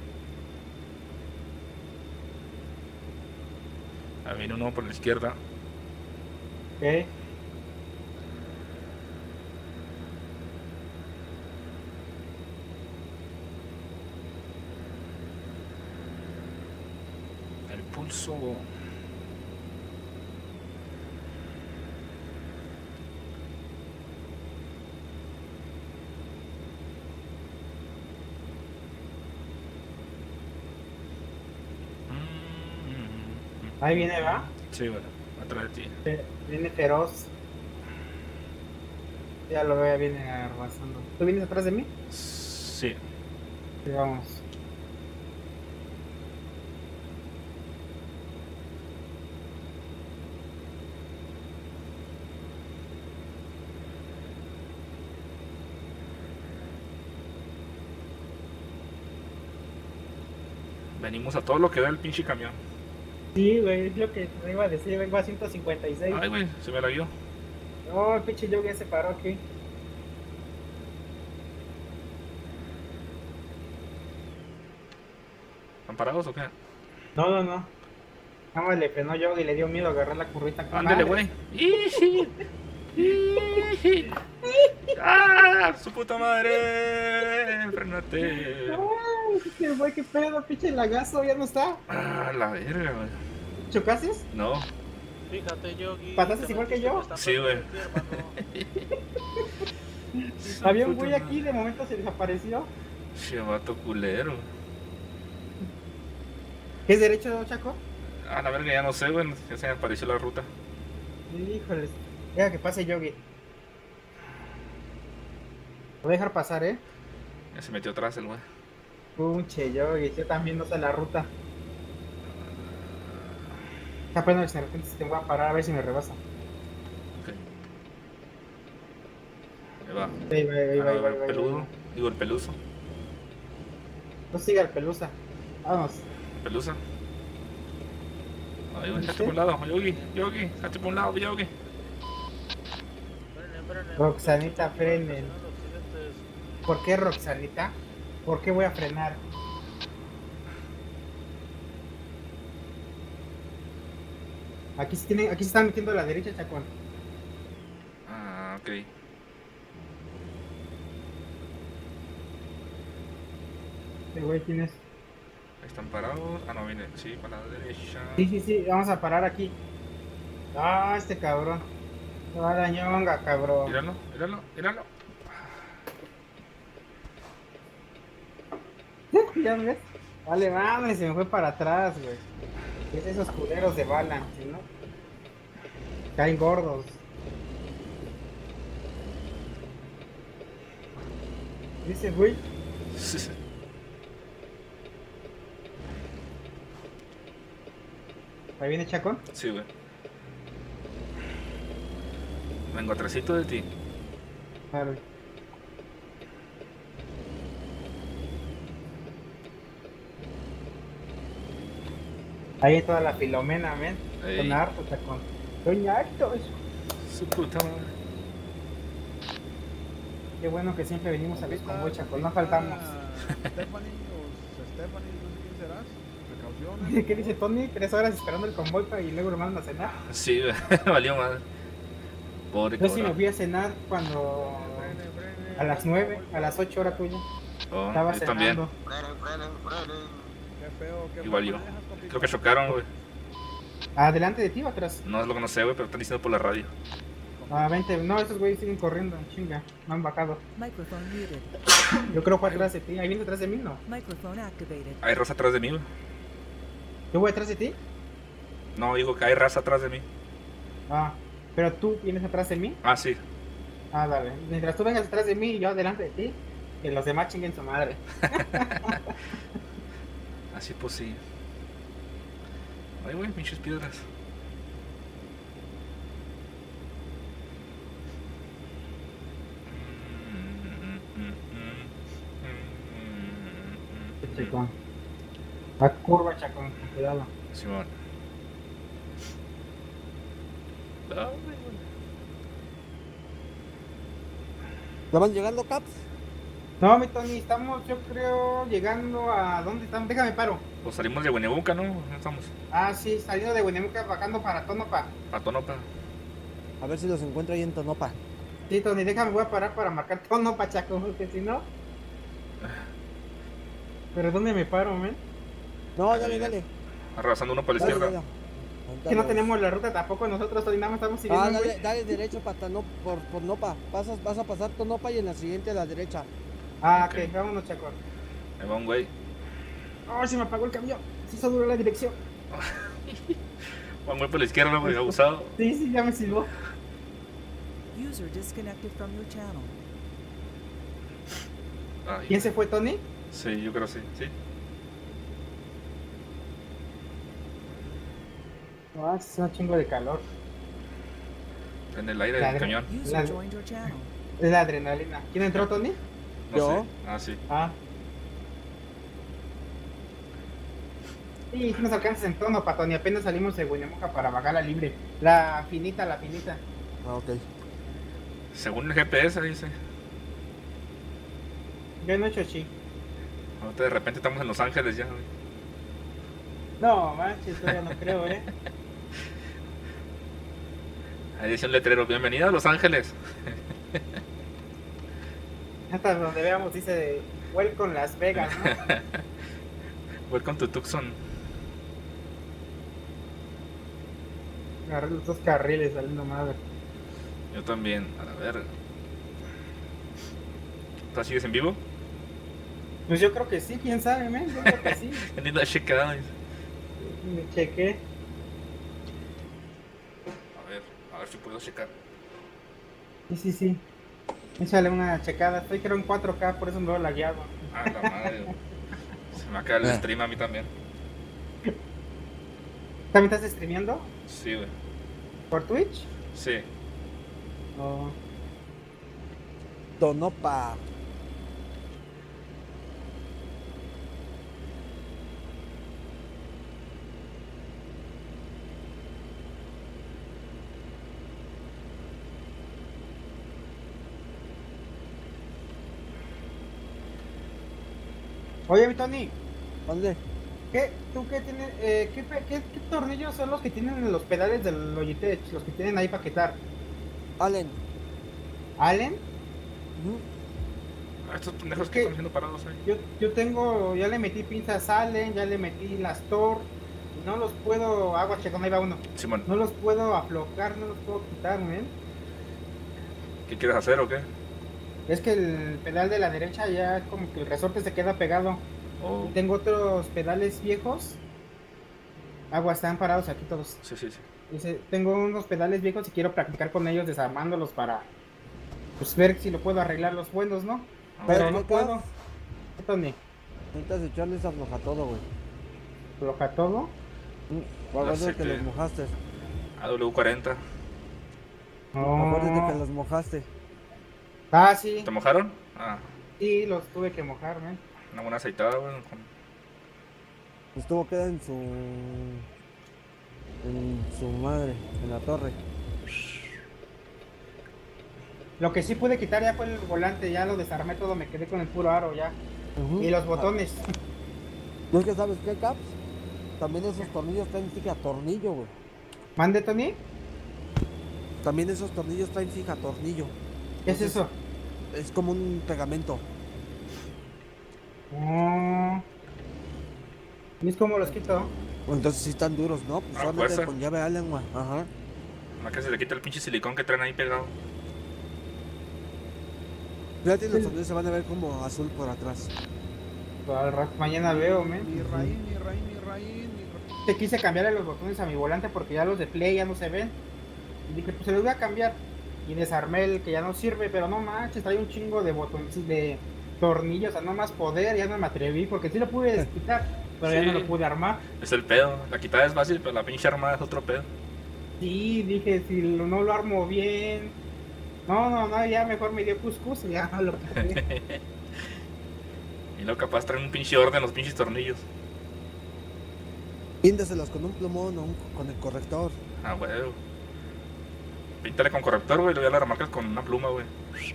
Ahí viene uno por la izquierda. ¿Qué? El pulso. Ahí viene, ¿va? Sí, bueno, atrás de ti. Viene feroz. Ya lo veo, viene arrasando. ¿Tú vienes atrás de mí? Sí. Sí, vamos. Venimos a todo lo que da el pinche camión. Sí, güey, es lo que te iba a decir. Vengo a 156. Ay, güey, se me la dio. No, el pinche Yogi se paró aquí. ¿Están parados o qué? No. Nada más le frenó Yogi y le dio miedo agarrar la curvita. con Ándale, madre. güey. ¡Ah! ¡Su puta madre! ¡Frenate! Ay, qué güey, qué pedo, pinche lagazo, ya no está. ¡Ah, la verga, güey! ¿Chocaste? No. Fíjate, Yogi. ¿Pataste igual que yo? Sí, güey. Había un güey aquí, de momento se desapareció. Che, vato culero. ¿Qué es derecho, Chaco? Ah, la verga, ya no sé, güey. Ya se me apareció la ruta. Híjoles. Deja que pase Yogi. Lo voy a dejar pasar, Ya se metió atrás el güey. Punche Yogi, yo también no sé la ruta. Está pena que de repente se te voy a parar a ver si me rebasa. Ok. Ahí va. Ahí va, Ah, no, el peludo. Digo, el peluso. No siga el pelusa. Vamos. Pelusa. Ahí va, échate por un lado, Yogi, échate por un lado, Yogi. Roxanita, frenen. ¿Por qué, Roxanita? ¿Por qué voy a frenar? Aquí se están metiendo a la derecha, Chacón. Ah, ok. Este güey, ¿quién es? Ahí están parados. Ah, no, viene. Sí, para la derecha. Sí, vamos a parar aquí. Ah, este cabrón. Se va la ñonga, cabrón. Míralo. ¿Ya ves? Vale, mames, se me fue para atrás, güey. Es esos culeros de balance, ¿no? Caen gordos. Dice, güey. ¿Ahí viene Chacón? Sí, güey. Vengo atrásito de ti. Vale. Ahí toda la Filomena, men. Ey. Con harto, Chacón. Con harto. Su puta madre. Qué bueno que siempre venimos a ver con Boy, Chacón. No faltamos. Stephanie o Stephanie, no sé quién serás. Precauciones. ¿Qué dice Tony? 3 horas esperando el convoy y luego lo mandan a cenar. Sí, güey. Valió madre. Pobre Yo sí me cabrón. fui a cenar cuando... A las 9, a las 8 horas tuya. Oh, Estaba yo también. cenando. Qué feo, qué Igual feo yo. manejas, compita. Creo que chocaron, güey. ¿Adelante de ti o atrás? No es lo que no sé, güey, pero están diciendo por la radio. Ah, 20. No, estos güeyes siguen corriendo. Chinga, me han bajado. Microphone muted. Yo creo que fue atrás de ti. Ahí viene atrás de mí, ¿no? Microphone activated. Hay raza atrás de mí, güey. ¿Yo voy atrás de ti? No, digo que hay raza atrás de mí. Ah, pero tú vienes atrás de mí. Ah, sí. Ah, dale. Mientras tú vengas detrás de mí y yo delante de ti, que los demás chinguen su madre. Así pues sí. Ay, güey, pinches piedras. Chacón. Va curva, Chacón, con cuidado. Simón. ¿Ya van llegando, Caps? No, mi Tony, estamos, yo creo, llegando a... ¿Dónde estamos? Déjame paro. Pues salimos de Huenebuca, ¿no? ¿Dónde estamos? Ah, sí, saliendo de Huenemuca, bajando para Tonopa. A Tonopa. A ver si los encuentro ahí en Tonopa. Sí, Tony, déjame, voy a parar para marcar Tonopa, Chacón, porque si no... ¿Pero dónde me paro, men? No, dale, dale. Arrasando uno por la Dale, izquierda. dale. Que no tenemos la ruta tampoco nosotros, Tony, nada más estamos siguiendo. Ah, un dale, güey. dale derecho por Nopa. Vas a pasar Tonopa y en la siguiente a la derecha. Ah, ok, vámonos, Chacón. Ahí va un güey. Oh, se me apagó el camión. Se hizo duro la dirección. Va un güey por la izquierda, güey, abusado. Sí, sí, ya me silbó. User disconnected from your channel. Ay, ¿Quién se fue, Tony? sí, yo creo sí. Sí. Ah, es un chingo de calor. En el aire La del cañón. User joined your channel. Es la adrenalina. ¿Quién entró, Tony? No ¿Yo? sé. Ah, sí. Ah. Sí, nos alcanzas en tono, Tony. Apenas salimos de Huenemuca para bajar la libre. La finita. Ah, ok. Según el GPS dice. Yo no he hecho chi. Ahorita de repente estamos en Los Ángeles ya, güey. No, manches, todavía no creo, Ahí dice un letrero, bienvenido a Los Ángeles. Hasta donde veamos dice Welcome Las Vegas, ¿no? Welcome to Tucson. Agarré los dos carriles saliendo madre. Yo también, a ver. ¿Tú sigues en vivo? Pues yo creo que sí, quién sabe, men. Yo creo que sí. Ni la checada. Me chequé. A ver si puedo checar. Sí. Échale una checada. Estoy creo en 4K, por eso me veo lagueado. Ah, la madre, güey. Se me va a caer el stream a mí también. ¿También estás streameando? Sí, güey. ¿Por Twitch? Sí. Oh. Tonopa. Oye, mi Tony. ¿Dónde? ¿Tú qué tienes? ¿Qué tornillos son los que tienen en los pedales del Logitech? Los que tienen ahí para quitar. Allen. ¿Allen? Estos pendejos que están haciendo parados ahí. Yo tengo, ya le metí pinzas Allen, ya le metí las Thor. Y no los puedo, agua checón, ahí va uno. Simón. No los puedo aflojar, no los puedo quitar, ¿ven? ¿Qué quieres hacer o qué? Es que el pedal de la derecha ya como que el resorte se queda pegado. Oh. Y tengo otros pedales viejos. Agua, están parados aquí todos. Sí. Tengo unos pedales viejos y quiero practicar con ellos desarmándolos para pues ver si lo puedo arreglar los buenos, ¿no? Pero no puedo. ¿Qué, Tony? Necesitas echarles afloja todo, güey. ¿Afloja todo? Acuérdate que los mojaste. AW40. Acuérdate que los mojaste. Ah, sí. ¿Te mojaron? Ah. Sí, los tuve que mojar, ¿eh? Una buena aceitada, güey. Pues tuvo queda en su madre, en la torre. Lo que sí pude quitar ya fue el volante, ya lo desarmé todo, me quedé con el puro aro ya. Y los botones. ¿No es que sabes qué, Caps? También esos tornillos traen fija tornillo, güey. ¿Mande, Tony? También esos tornillos traen fija tornillo. ¿Qué es eso? Es como un pegamento. ¿Y es como los quito? Entonces sí están duros, ¿no? Pues solamente con llave Allen, güey. Ajá. ¿A qué se le quita el pinche silicón que traen ahí pegado? Fíjate, los tornillos se van a ver como azul por atrás. Al rato mañana veo, men. Mi raíz. Te quise cambiarle los botones a mi volante porque ya los de play ya no se ven. Y dije, pues se los voy a cambiar. y desarmé el que ya no sirve, pero no manches, trae un chingo de botones, de tornillos, o sea, no más poder, ya no me atreví, porque sí lo pude desquitar, pero ya Sí. no lo pude armar. Es el pedo. La quitada es fácil, pero la pinche armada es otro pedo. Sí, dije, si no lo armo bien, no, ya mejor me dio cuscús y ya lo quité. Y luego capaz traen un pinche orden los pinches tornillos. Píntaselos con un plumón o con el corrector. Ah, huevo. Píntale con corrector, güey, y luego ya la remarcas con una pluma, güey.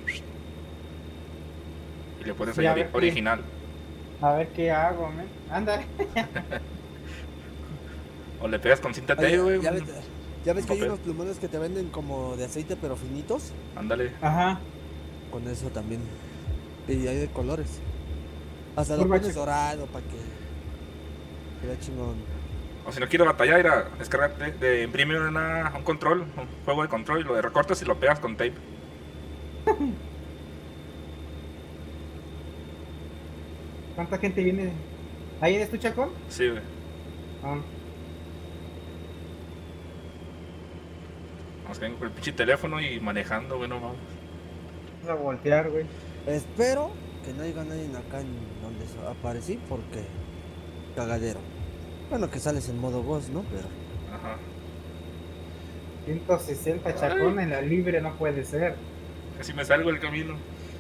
Y le pones Sí, ahí a ver qué- original. A ver qué hago, man. Ándale. O le pegas con cinta Oye, tape, güey. ya ves que hay papel. unos plumones que te venden como de aceite pero finitos. Ándale. Ajá. Con eso también. Y hay de colores. Hasta lo Curva pones chica. dorado para que quede chingón. O si no quiero batallar, ir a descargar, de imprimir un control, un juego de control, y lo de recortas y lo pegas con tape. ¿Cuánta gente viene? ¿Ahí eres tu Chacón? Sí, güey. Ah. Vamos que vengo con el pinche teléfono y manejando, güey, no mames. Vamos a voltear, güey. Espero que no haya nadie acá en donde aparecí porque cagadero. Bueno, que sales en modo Ghost, ¿no? Pero Ajá. 160 Chacón en la libre no puede ser. Casi me salgo del camino.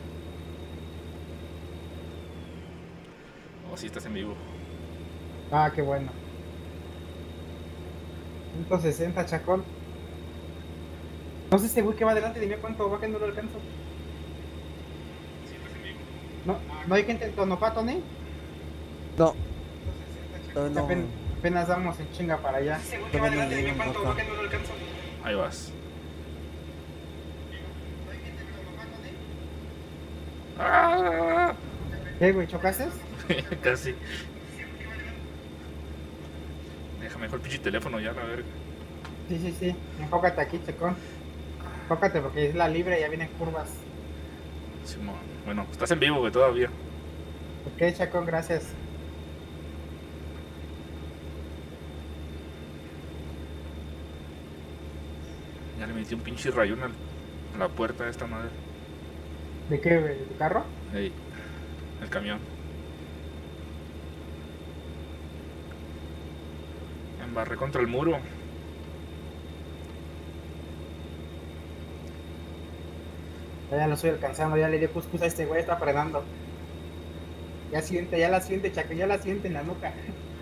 Oh, sí, estás en vivo. Ah, qué bueno. 160 Chacón. No sé ese güey que va adelante, dime cuánto va que no lo alcanzo. No hay gente en Tonopato, ¿ni? no. No. Apenas vamos en chinga para allá. Ese güey que va adelante, dime cuánto va que no lo alcanzo. Ahí vas. ¡Ah! ¿Qué, güey? ¿Chocaste? Casi. Déjame mejor el pinche teléfono ya, la verga. Sí. Enfócate aquí, Chacón. Enfócate porque es la libre, ya vienen curvas. Simón. Bueno, estás en vivo, güey, todavía. Ok, Chacón, gracias. Ya le metí un pinche rayón a la puerta de esta madre. ¿De qué, güey? ¿De tu carro? Ey, el camión. Embarré contra el muro. Ya lo estoy alcanzando, ya le di cuscús a este güey, está frenando. Ya la siente, Chaco, ya la siente en la nuca.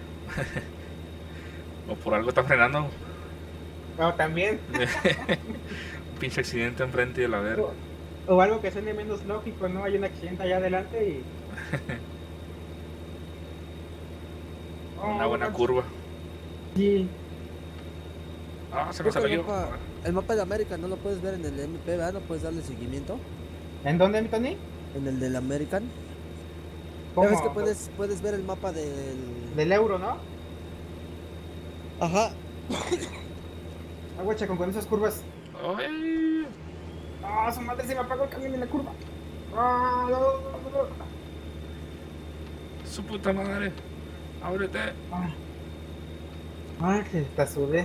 O por algo está frenando. No, también. Un pinche accidente enfrente de la verga. O algo que suene menos lógico, ¿no? Hay un accidente allá adelante y... Una buena curva. Sí. Ah, se me Creo que salió. el mapa de América no lo puedes ver en el MP, ¿verdad? ¿No puedes darle seguimiento? ¿En dónde, mi Tony? En el del American. ¿Cómo? Ya ves que puedes ver el mapa del euro, ¿no? Ajá. Agua, Chaco, con esas curvas. Ay. ¡Ah, su madre, se me apagó el camión en la curva! ¡Ah, no! Su puta madre. Ábrete. Ah, que te sudé.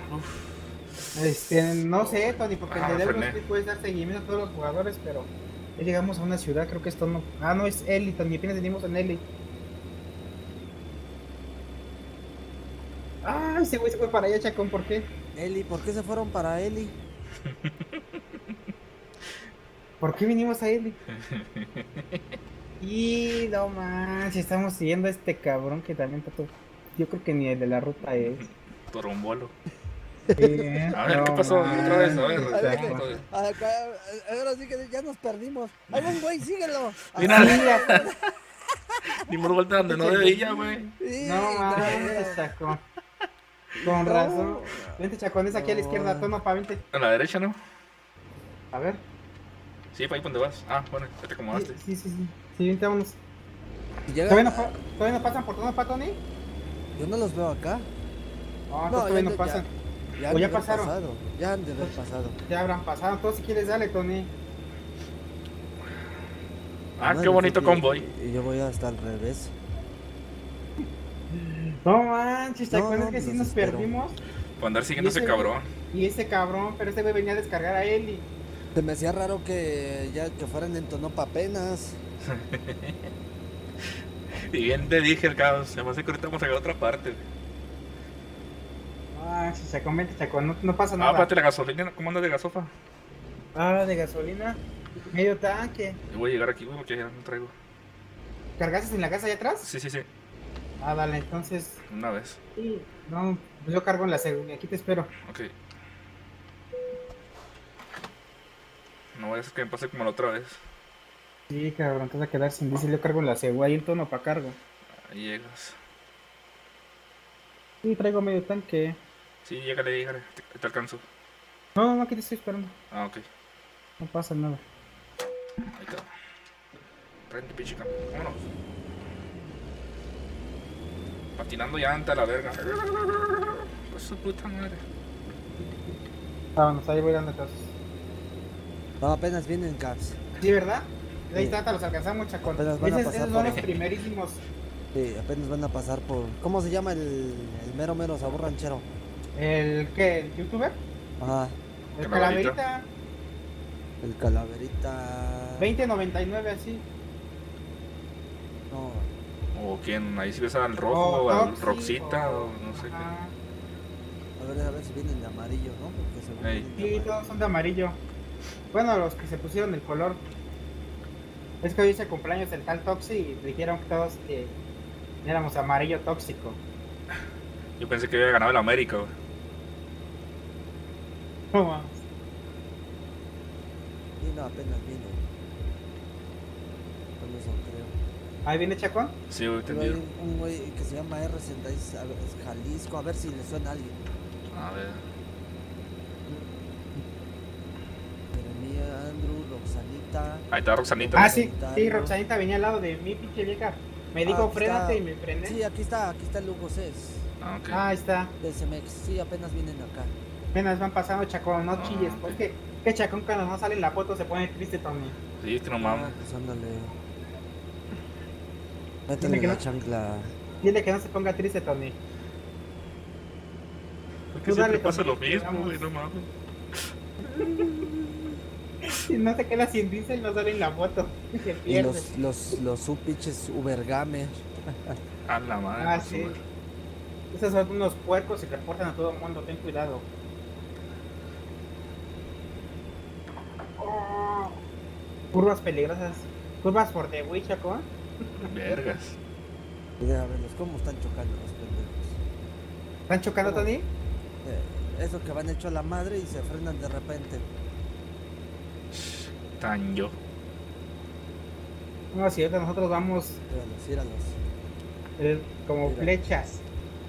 No sé, Tony, porque en el euro sí puedes dar seguimiento a todos los jugadores, pero ya llegamos a una ciudad, creo que esto no... Ah, no, es Eli, también apenas venimos en Eli. Ah, ese güey se fue para allá, Chacón, ¿por qué? Eli, ¿por qué se fueron para Eli? ¿Por qué vinimos a Eli? Y no manches, estamos siguiendo a este cabrón que también está todo... Yo creo que ni el de la ruta es. Torombolo. Sí, a ver, ¿qué pasó? Otra vez, a ver. Ahora sí que ya nos perdimos. Ahí va un güey, síguelo. Mira, dimos vuelta donde no debía, güey. No mames, Chacón. Con razón. Vente, Chacón, es aquí a la izquierda, tono pa' vente. A la derecha, ¿no? A ver. Sí, para ahí donde vas. Ah, bueno, ya te acomodaste. Sí. Sí, vente, vámonos. ¿Todavía no pasan por tono pa, Tony? Yo no los veo acá. No, todavía no pasan. ¿O ya pasaron? Ya han de haber pasado. Ya habrán pasado. Entonces, si quieres, dale, Tony. Ah, qué bonito convoy. Y yo voy hasta al revés. No manches, Chacón, es que sí nos perdimos. Por andar siguiendo ese cabrón. Y ese cabrón, pero ese güey venía a descargar a Eli. Se me hacía raro que ya que fueran en Tonopa apenas. Y bien te dije el caos, se me hace que ahorita vamos a llegar a otra parte. Ah, si se comete, Chaco, no pasa Ah, nada. espérate, la gasolina, ¿cómo anda de gasofa? Ah, de gasolina. Medio tanque. Yo voy a llegar aquí, güey, porque ya no traigo. ¿Cargaste en la casa allá atrás? Sí, sí, sí, Ah, dale, entonces. una vez. Sí, no, pues yo cargo en la segunda. Aquí te espero. Ok. No voy a hacer que me pase como la otra vez. Sí, cabrón, te vas a quedar sin diésel. Yo cargo en la segunda. Ahí en tono para cargo. Ahí llegas. Sí, traigo medio tanque. Sí, llégale, te alcanzo. No, aquí te estoy esperando. Ah, ok. No pasa nada. Ahí está. Prende, pinche cam. Vámonos. Patinando llanta a la verga. Pues su puta madre. Vámonos, ahí voy dando casos. No, apenas vienen, Caps. Sí, ¿verdad? Ahí Sí. está, los alcanzamos, Chacón. Apenas van a pasar Esos por son los ahí. primerísimos. Sí, apenas van a pasar por... ¿Cómo se llama el mero sabor ranchero? ¿El qué? ¿El youtuber? Ajá, El Calaverita. Calaverita. el calaverita... 2099, así. No, O quién, ahí si ves al rojo, O o al Toxi, Roxita, o no sé Ajá. a ver si vienen de amarillo, ¿no? Porque según Ey. vienen de Sí, amarillo. todos son de amarillo. Bueno, los que se pusieron el color. Es que hoy hice cumpleaños del tal Toxi y dijeron que todos éramos amarillo tóxico. qué. Yo pensé que había ganado el América, güey. No mames. Sí, no, apenas vienen. Con eso creo. Ahí viene Chacón. Sí, güey, Pero hay entendido. un güey que se llama R66, a ver, es Jalisco, a ver si le suena a alguien. A ver. Jeremia, Andrew, Roxanita. Ahí está Roxanita. Ah, sí, sí, Roxanita venía al lado de mí, pinche vieja. Me dijo, aquí frénate está. y me frené. Sí, aquí está el Hugo Cés Ah, ok. Ah, ahí está. de CMX. Sí, apenas vienen acá. Apenas van pasando, Chacón, no Ah, chilles. ok. Porque que Chacón cuando no sale en la foto se pone triste, Tony. Sí, es que no Ah, mames. pues ándale. Dile Métele que la no. chancla. Dile que no se ponga triste, Tony. Porque Tú siempre dale, pasa Tony, lo mismo, vamos. güey, no mames. Si no se queda sin diésel, no sale en la foto. Se Y pierde. los pinches Ubergamer. A la madre. Ah, pues, sí. güey. Esos son unos puercos y reportan a todo el mundo, ten cuidado. Oh, curvas peligrosas. Curvas por The Witch, Chacón. Vergas. Mira, a verlos, cómo están chocando los pendejos. ¿Están chocando, ¿Cómo? Tony? Eso que van hecho a la madre y se frenan de repente. Tan yo. No, si ahorita nosotros vamos Míralos. como Mira. flechas.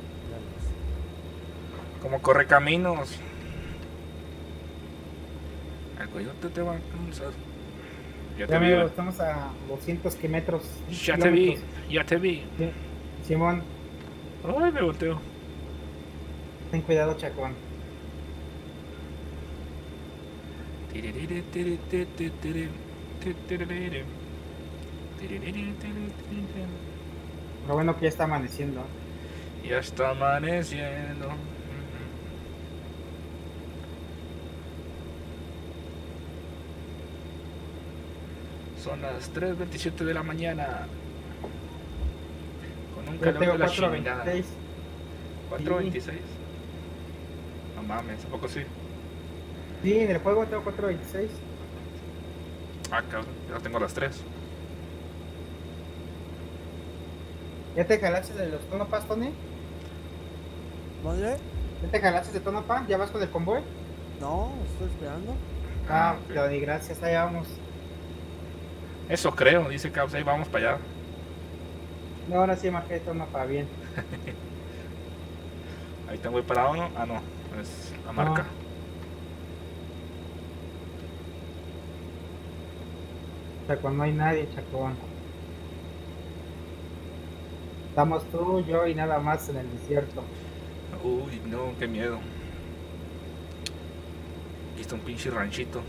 Como corre caminos. El coyote te va a alcanzar. Ya te Ya vi, amigo, güey. estamos a 200 metros. Ya te vi, kilómetros. ya te vi. Sí. Simón, Ay, me volteo. ten cuidado, Chacón. Lo bueno que ya está amaneciendo. Ya está amaneciendo. Son las 3:27 de la mañana. Con un Yo calor tengo de la chingada. 4:26. 4:26. No mames, ¿a poco sí? Sí, en el juego tengo 4:26. Ah, cabrón, ya tengo las 3. ¿Ya te jalaste de los tonopas, Tony? ¿Madre? ¿Ya te jalaste de tonopa? ¿Ya vas con el convoy? No, estoy esperando. Ah, ok. Tony, gracias, allá vamos. Eso creo, dice Caos, ahí vamos para allá. No, ahora sí marqué tonopa bien. Ahí tengo parado, ¿no? Ah, no, es la marca. Chacón, no hay nadie, Chacón. Estamos tú, yo y nada más en el desierto. Uy, no, qué miedo. Aquí está un pinche ranchito.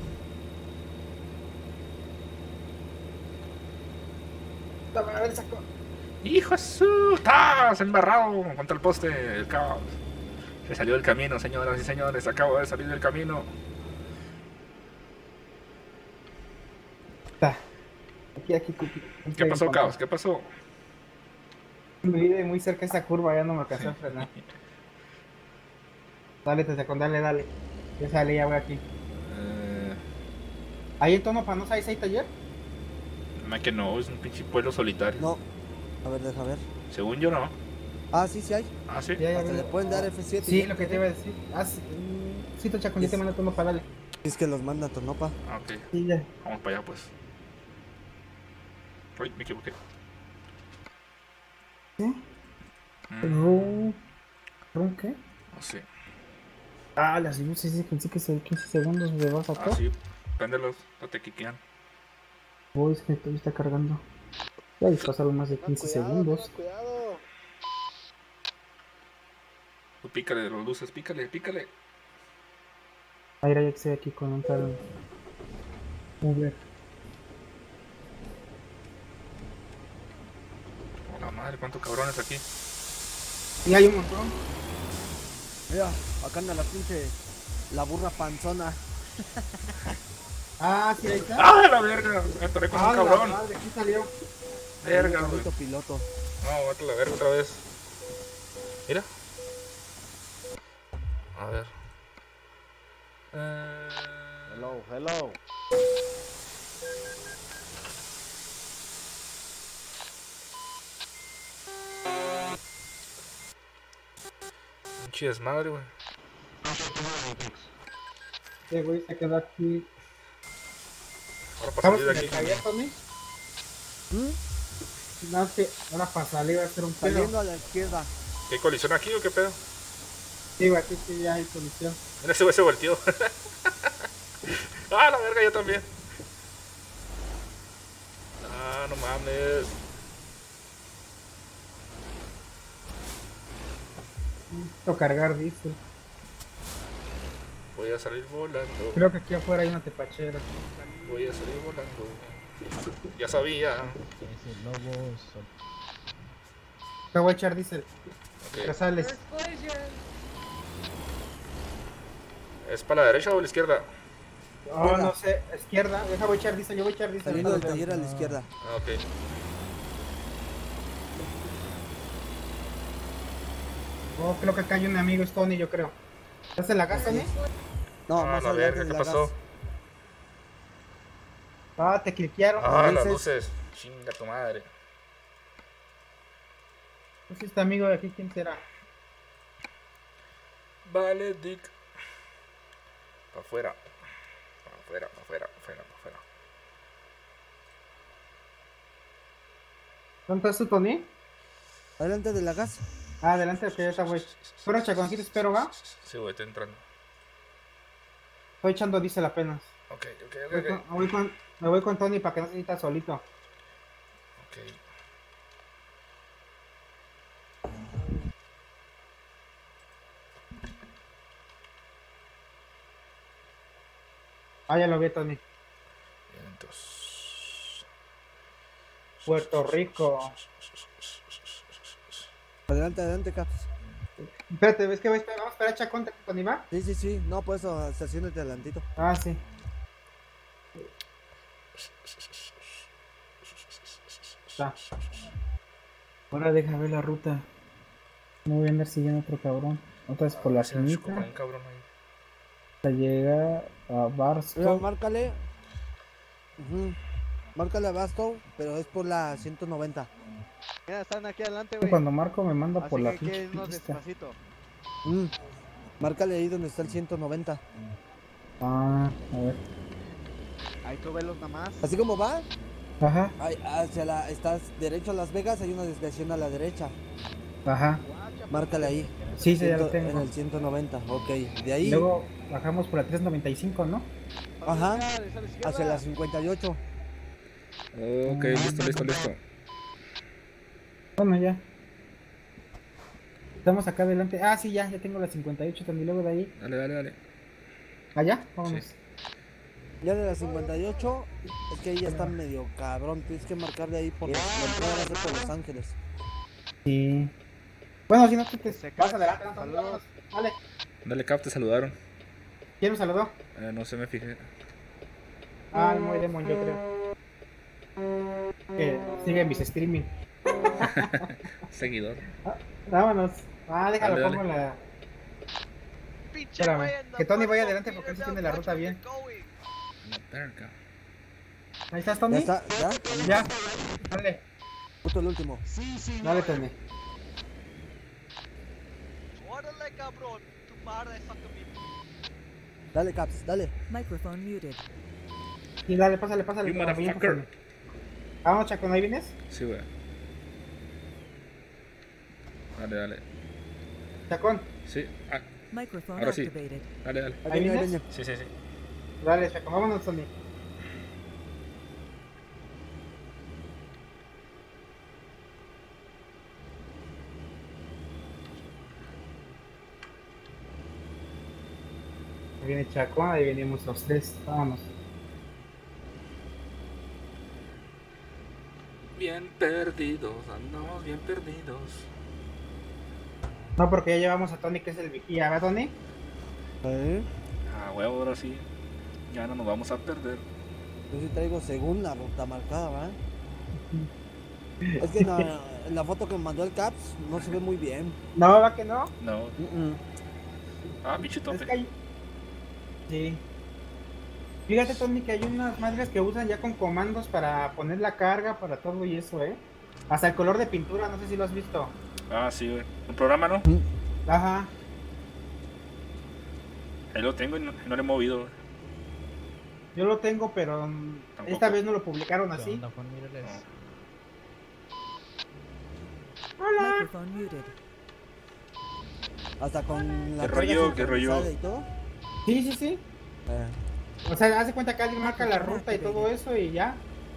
Toma, a ver, Chacón. ¡Hijo de su! ¡Estás embarrado contra el poste! El Caos. Se salió del camino, señoras y señores. Acabo de salir del camino. Aquí. ¿Qué pasó, Caos? ¿Qué pasó? Me vive muy cerca de esa curva, ya no me alcanzó a frenar. Dale, dale. Ya sale, ya voy aquí. ¿Ahí en Tonopah no sabes si hay taller? No, que no, es un pinche pueblo solitario. No. A ver, deja ver. Según yo, no. Ah, sí hay. Ah, sí. Ya, Hasta le pueden dar F7. Sí, lo que te iba a decir. Ah, sí, Tochaco, ya te mando Tonopah, dale. Es que los manda a Tonopah. Ah, ok. Sí, ya. Vamos para allá, pues. Uy, me equivoqué. ¿Sí? ¿Run qué? No sé. Ah, las luces dicen que son 15 segundos me vas a sacar. Ah, sí. Préndelos, no te quiquean. Uy, es que todavía está cargando. Ya pasaron más de 15 segundos. Cuidado. Tú pícale de las luces, pícale. Ahí ya que estoy aquí con un tal Uber. Hola madre, cuántos cabrones aquí. Y hay un montón. Mira, acá anda la burra panzona. Ah, sí, ahí está. ¡Ah, la verga! Me atoré con un cabrón. Madre, aquí salió. Verga, güey. Piloto. No, vete a la verga otra vez. Mira. A ver. Hello. Pinche desmadre, güey. Sí, güey, se quedó aquí. Ahora para salir de aquí. ¿Javier, Tony? No, es que ahora para salir va a ser un pedo. Saliendo a la izquierda. ¿Qué hay colisión aquí o qué pedo? Sí, güey, aquí sí ya hay colisión. Mira, ese güey se volteó. Ah, la verga, yo también. Ah, no mames. Necesito cargar diesel. Voy a salir volando. Creo que aquí afuera hay una tepachera. Voy a salir volando. Ya sabía. Ese lobo Te voy a echar diesel. Ok. Ya sales. ¿Es para la derecha o a la izquierda? Oh, no sé, izquierda. Deja, voy a echar diesel, yo voy a echar diesel. Saliendo del taller a la izquierda. Ah, ok. Oh, creo que acá hay un amigo, es Tony, yo creo. ¿Estás en la gas, Tony? No, Ah, más la adelante verga, de ¿qué la pasó? gas. Ah, te cliquearon. Ah, las Dices, luces. Chinga tu madre. pues este amigo de aquí, ¿quién será? Vale, Dick. Para afuera. Para afuera. ¿Dónde estás tú, Tony? Adelante de la gas. Ah, adelante, que ya está, güey. Pero, Chaco, aquí te espero, ¿va? Sí, güey, estoy entrando. Estoy echando diésel apenas. Ok. Me voy con Tony para que no se sienta solito. Ok. Ah, ya lo vi, Tony. Bien, entonces. Puerto Rico. Adelante, Caps. Espérate, ¿ves que vamos a esperar a Chacón, Tony, va? Sí. No, por eso estacionate adelantito. Ah, sí. Está. Ahora deja ver la ruta. No voy a andar siguiendo otro cabrón. Otra vez por la cinita. Un cabrón ahí. Hasta llega a Barstow. Mira, márcale. Márcale a Barstow, pero es por la 190. Mira, están aquí adelante, güey. Cuando marco me manda por la Así que hay que pinche irnos pista. despacito. Márcale ahí donde está el 190. Ah, a ver. Ahí tú velos nada más. Así como va, Ajá, estás derecho a Las Vegas, hay una desviación a la derecha. ajá. Márcale ahí. Sí, ya lo En tengo. el 190, ok. De ahí. Luego bajamos por la 395, ¿no? Ajá. Mira, está a la izquierda. Hacia la 58. Ok, listo. Bueno, ya. Estamos acá adelante. Ah, sí, ya tengo la 58 también. Luego de ahí. Dale. ¿Allá? Vámonos. Sí. Ya de la 58, es que ahí ya está medio cabrón. Tienes que marcarle ahí por la entrada va a ser por Los Ángeles. Sí. Bueno, si no, tú te Se vas cae. adelante. Saludos. Dale. Dale, Cap, te saludaron. ¿Quién me saludó? No sé, me fijé. Ah, el Moy Demon, yo creo. Que sigue mis streaming. Seguidor. Vámonos. Déjalo, Dale, pongo dale. la. Espérame. Que Tony vaya adelante porque él sí tiene la ruta bien. Ahí estás, Tony. ¿Ya está? ¿Ya? Ya. Dale. Justo el último. Dale, Tony. Órale, cabrón. Tu madre saca mi... Dale, Caps, dale. Microphone muted. Y dale, pásale. You como bien, motherfucker. Tony. Vamos, Chacón, ¿ahí vienes? Sí, güey. Dale. Chacón. Sí. Microphone Ahora sí. activated. Dale. ¿Ahí vienes? Sí. Dale, Chacón, vámonos, Tony. Ahí viene Chacón, ahí venimos los tres. Vámonos. Bien perdidos, andamos bien perdidos. No, porque ya llevamos a Tony, que es el vigía, ¿verdad, Tony? Huevo, ahora sí. Ya no nos vamos a perder. Yo sí traigo según la ruta marcada, ¿verdad? Es que en la foto que me mandó el Caps no se ve muy bien. No, ¿va que no? No. Pinche tope. Es que hay... Sí. Fíjate, Tony, que hay unas madres que usan ya con comandos para poner la carga, para todo y eso, Hasta el color de pintura, no sé si lo has visto. Sí, güey. Un programa, ¿no? Ajá. Ahí lo tengo y no lo he movido, güey. Yo lo tengo, pero esta vez no lo publicaron así. Hola. Microphone muted. Hasta con la ¿Qué carga rollo? sincronizada y todo. Sí. O sea, hace cuenta que alguien marca la ruta y todo eso y ya.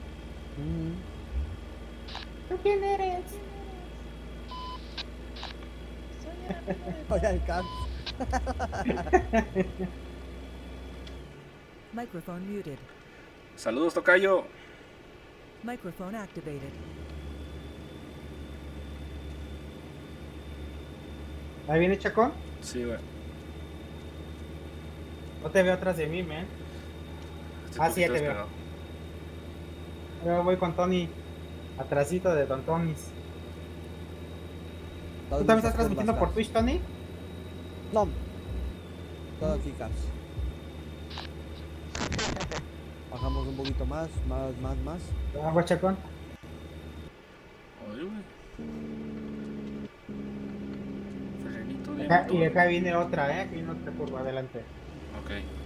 ¿Tú quién eres? Oye, el Caps. Microphone muted. Saludos, tocayo. Microphone activated. ¿Ahí viene Chacón? Sí, güey. No te veo atrás de mí, man. Sí, ya te veo. Yo voy con Tony. Atrasito de Don Tonys. ¿Tú también estás transmitiendo por Twitch, Tony? No. Todo aquí, Caps. Bajamos un poquito más. Agua, Chacón. Oye, güey. Y acá viene otra, aquí viene otra curva, adelante. Ok.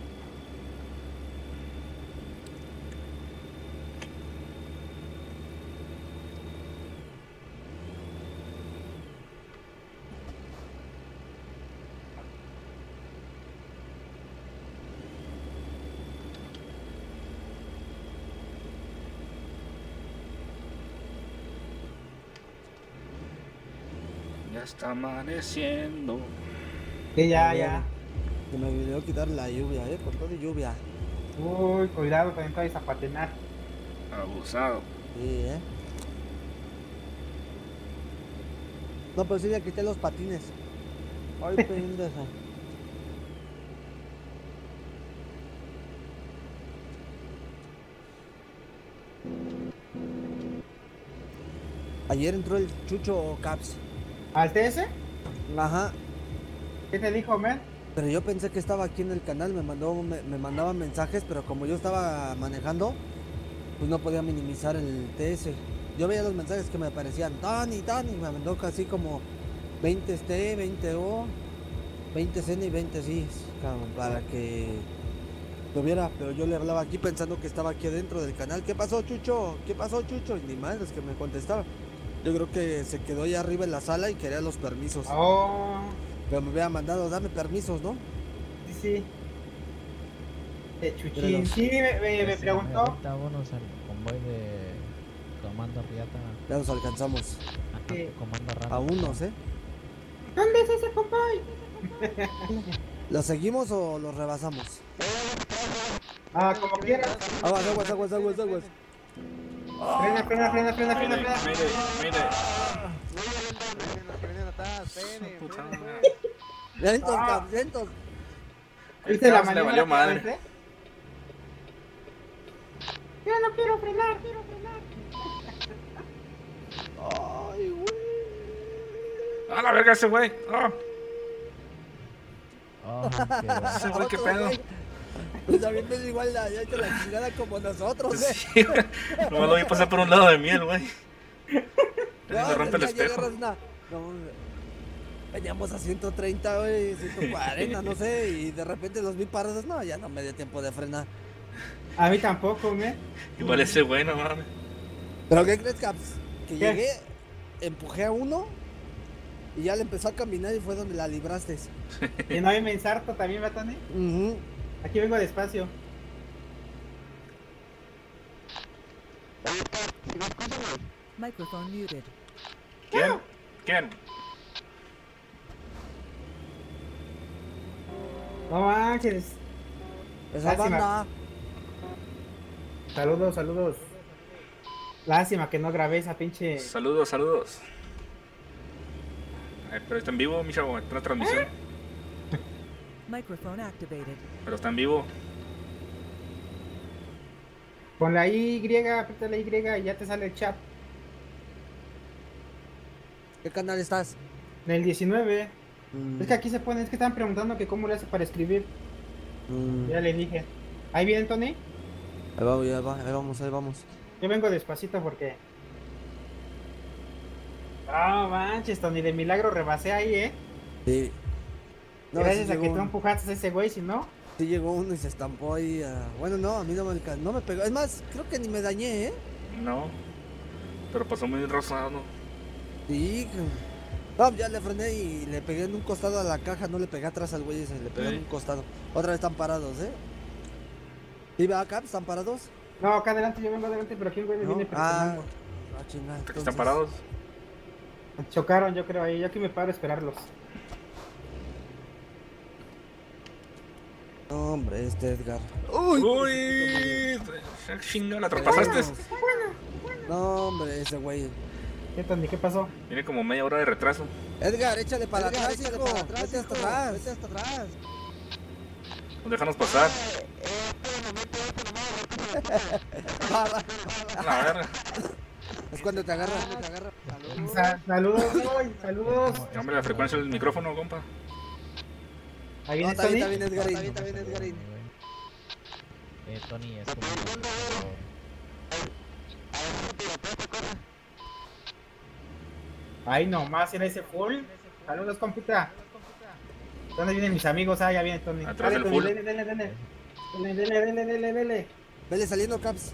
Ya está amaneciendo. Sí, ya. Se me olvidó quitar la lluvia, con todo y lluvia. Uy, cuidado, también te vayas a patinar. Abusado. Sí, No, pero sí ya quité los patines. Ay, pendeja. Ayer entró el Chucho Caps. ¿Al TS? Ajá. ¿Qué te dijo, man? Pero yo pensé que estaba aquí en el canal, me mandaba mensajes, pero como yo estaba manejando, pues no podía minimizar el TS. Yo veía los mensajes que me aparecían, Tony, me mandó casi como 20 ST, 20 O, 20 CN y 20 sí, para que lo viera, pero yo le hablaba aquí pensando que estaba aquí adentro del canal. ¿Qué pasó, Chucho? Y ni madre es que me contestaba. Yo creo que se quedó allá arriba en la sala y quería los permisos. Pero me había mandado, dame permisos, ¿no? Sí. Chuchín, sí, me preguntó. Vámonos al convoy de Comando Riata. Ya nos alcanzamos. Sí. Comando Rata. A unos, ¿Dónde es ese convoy? ¿Lo seguimos o lo rebasamos? Como quieras. Aguas. Frena. Mire. Lentos. ¿Viste la le valió madre. Yo no quiero frenar. Ay, güey. ¡A la verga ese güey! ¡Oh! Oh, Ese güey, qué pedo. Pues también es igual ya hecho la chingada como nosotros, Sí, güey. Nomás lo vi pasar por un lado de mí, el güey. Me rompe el es que espejo. agarras no, veníamos a 130, güey, 140, no sé, y de repente los vi parados, no, ya no me dio tiempo de frenar. A mí tampoco, Igual ese güey, no mames. ¿Pero qué crees, Caps? Que ¿Qué? llegué, empujé a uno y ya le empezó a caminar y fue donde la libraste. Y no hay me ensarto también, ¿verdad, Tony? Aquí vengo despacio. Microphone muted. ¿Quién? ¿Quién? No manches. Esa banda. Saludos, saludos. Lástima que no grabé esa pinche. Saludos, saludos. Ay, pero está en vivo, mi chavo, está en la transmisión. Microphone activated. Pero está en vivo. Con la Y, aprieta la Y y ya te sale el chat. ¿Qué canal estás? En el 19. Es que aquí se pone, es que están preguntando que cómo le hace para escribir. Ya le dije. ¿Ahí viene, Tony? Ahí vamos, ahí vamos. Yo vengo despacito porque... Ah, manches, Tony, de milagro rebasé ahí, Sí. No, gracias sí a que llegó tú empujaste a ese güey, si no... Sí llegó uno y se estampó ahí. Bueno, no, a mí no me alcanzó, no me pegó. Es más, creo que ni me dañé, ¿eh? No. Pero pasó muy rosado. Sí. No, ya le frené y le pegué en un costado a la caja, no le pegué atrás al güey ese, le pegué en un costado. Otra vez están parados, ¿eh? ¿Y va acá? ¿Están parados? No, acá adelante, yo vengo adelante, pero aquí el güey me viene presionando. Chingada. ¿Aquí están parados? Chocaron, yo creo, ahí. Yo aquí me paro a esperarlos. No, hombre, Edgar. ¡Uy! Chinga, ¿la traspasaste? No, hombre, ese güey. ¿Qué, Tony? ¿Qué pasó? Tiene como media hora de retraso. Edgar, échale para atrás, hijo. Vete hasta atrás. Vete hasta atrás. No déjanos pasar. La verga. Es cuando te agarra. Saludos, güey, saludos. Hombre, la frecuencia del micrófono, compa. Ahí viene No, Tony. está bien, Edgarín. Tony, es como... Ahí nomás, era ese full. Saludos, compita. ¿Dónde vienen mis amigos? Ah, ya viene Tony. Atrás del Tony, full. Dele. Vele saliendo, Caps.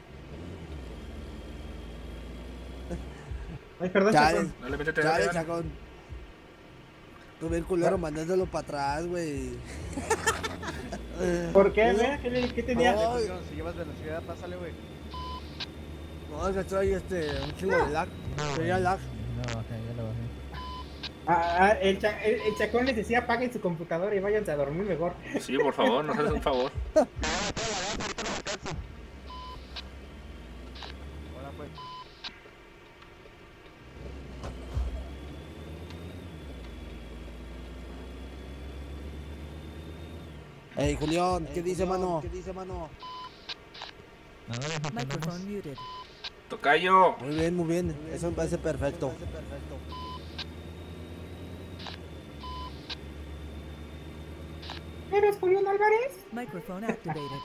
Ay, perdón, Chale, Chacón. Dale, métete, chale, dale. Chacón. Tuve el culero mandándolo para atrás, güey. ¿Por qué, güey? ¿Qué tenía? No, Si llevas velocidad, pásale, güey. no, es que trae un chingo de lag. Traía lag. No, bajé, ya lo bajé. El Chacón les decía apaguen su computadora y váyanse a dormir mejor. Sí, por favor, nos haces un favor. Ahora pues. Ey, Julián, ¿qué dice, mano? Microphone muted. Tocayo. Muy bien. Eso me parece perfecto. ¿Eres Julián Álvarez? Microphone activated.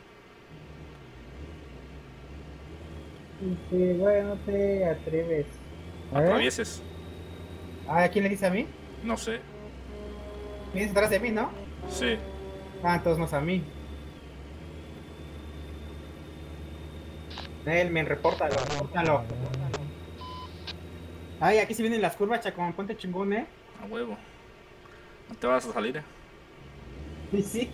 Sí, bueno, no te atreves. A ver. Atravieses. ¿A quién le dice a mí? No sé. Vienes atrás de mí, ¿no? Sí. Ah, entonces no es a mí. Nelmen, repórtalo. Ay, aquí se vienen las curvas, Chacón. Ponte chingón, ¿eh? A huevo. No te vas a salir, Sí, sí.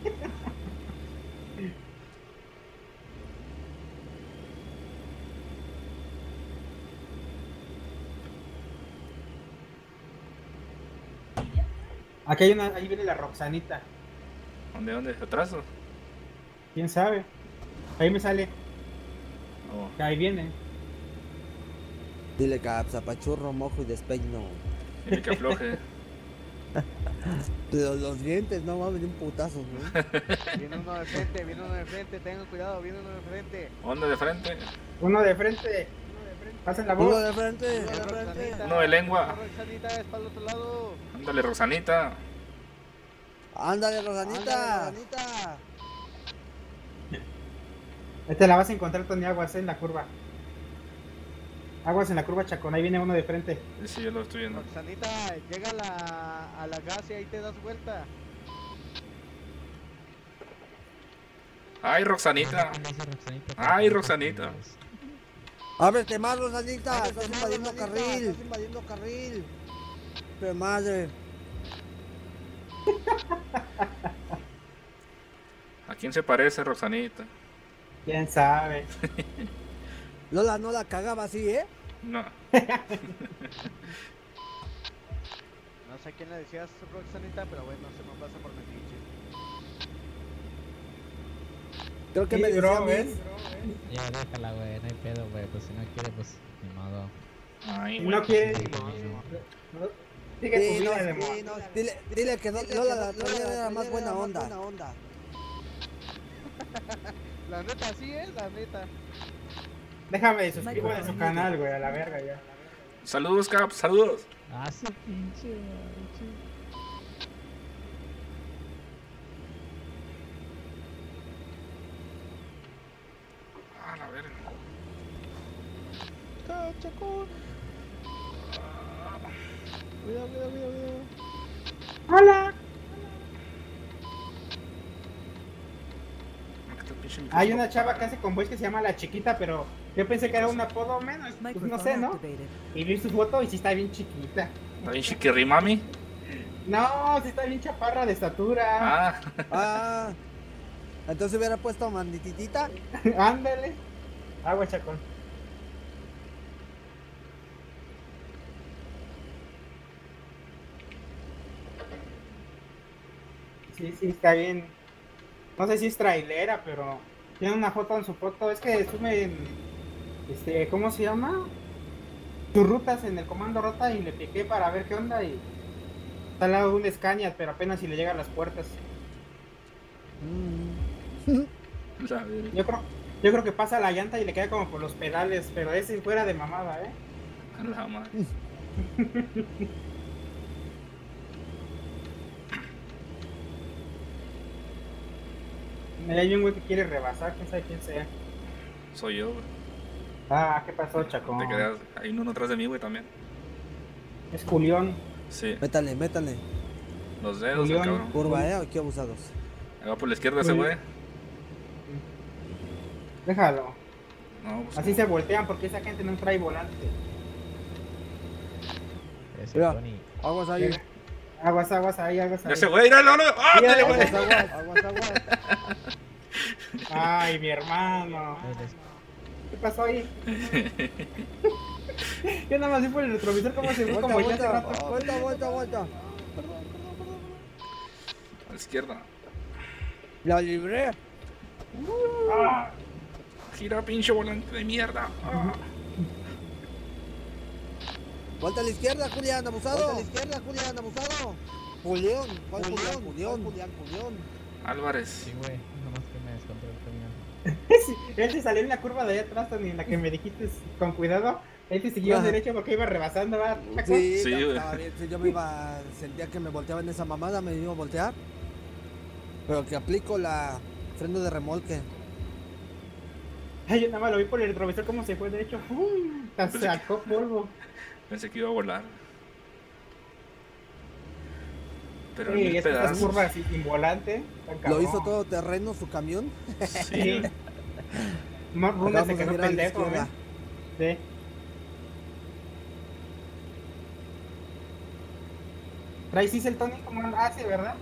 Aquí hay una, ahí viene la Roxanita. ¿Dónde? ¿Atrás? ¿Quién sabe? Ahí me sale. Oh. Ahí viene. Dile, Caps, apachurro, mojo y despeino. Dile que afloje. Los dientes, no mames, de un putazo, güey. Viene uno de frente, tengan cuidado, viene uno de frente. ¿Dónde de frente? Uno de frente. Pasen la Uno voz. de frente, Viene Roxanita, Uno de lengua. Roxanita es para el otro lado. Ándale, Rosanita. Ándale, Rosanita. Te la vas a encontrar, Tony, aguas en la curva. Aguas en la curva, Chacón, ahí viene uno de frente. Sí, yo lo estoy viendo. Roxanita, llega a la gas y ahí te das vuelta. Ay, Roxanita. Ay, Roxanita. Ábrete más, Rosanita. Estás invadiendo carril. ¡Qué madre! ¿A quién se parece, Roxanita? ¿Quién sabe? Lola no la cagaba así, ¿eh? No. No sé quién le decías Roxanita, pero bueno, se me pasa por metiche. Creo que Sí, me decía bro, a mí. ¿ves? Ya déjala, güey, no hay pedo, güey. Pues si no quiere, pues ni modo. Ay, Si bueno. no quiere. Sigue tu Sí, vida no, de moda. sí, no. Dile que Lola la traía era más buena onda. La neta, sí es, la neta. Déjame suscribirme a su canal, güey, a la verga ya. Saludos, Cap, saludos. Ah, sí, pinche. A la verga. Chacón. Cuidado. ¡Hola! Hay una Hay chava que hace convoys que se llama La Chiquita, pero yo pensé que era un apodo menos, pues no sé, ¿no? Y vi su foto y sí está bien chiquita. ¿Está bien chiquirrimami? No, sí está bien chaparra de estatura. Ah, entonces hubiera puesto mandititita. Ándale. Agua, Chacón. Sí, está bien. No sé si es trailera, pero tiene una foto en su foto. Es que suben, ¿cómo se llama? Sus rutas en el comando rota y le piqué para ver qué onda y está al lado de un Scania, pero apenas si le llega a las puertas. La verga. Yo creo que pasa la llanta y le queda como por los pedales, pero ese fuera de mamada, A la madre. Hay un güey que quiere rebasar, quién sabe quién sea. Soy yo, güey. Ah, ¿qué pasó, Chacón? Te quedas. Hay uno atrás de mí, güey, también. Es Julián. Sí. Métale. Los dedos, el Julián. cabrón. Curva, qué abusados. Ahí va por la izquierda ese güey. Déjalo. No, pues Así no. se voltean porque esa gente no trae volante. Ese Mira, Tony. aguas ahí. Aguas ahí. Ese güey, míralo, no. ¡Ándale, güey! Aguas. Ay, mi hermano. ¿Qué pasó ahí? Yo nada más vi por el retrovisor cómo se fue como ya hace rato. Vuelta. A la izquierda. La libré. Ah, Gira, pinche volante de mierda. Vuelta a la izquierda, Julián, abusado. Julián, ¿cuál Julián? Álvarez. Sí, güey, nomás que me descontroló el camión. sí, él se salió en la curva de allá atrás, Tony, en la que me dijiste con cuidado. Él te siguió Ajá. derecho porque iba rebasando, ¿va? Chacón? Sí, Sí, güey. estaba bien. Sí, yo sentía que me volteaba en esa mamada, me iba a voltear. Pero que aplico la freno de remolque. Ay, yo nada más lo vi por el retrovisor cómo se fue derecho. Sacó polvo. Pensé que iba a volar. Pero Sí, en es que esas pedazos. curvas sin volante. tan Lo cabrón. hizo todo terreno su camión. Sí. Más Runa se Acabamos de quedó mirar a la pendejo, izquierda. Sí. ¿Traes diesel, Tony? ¿Cómo anda? Ah, sí, ¿verdad?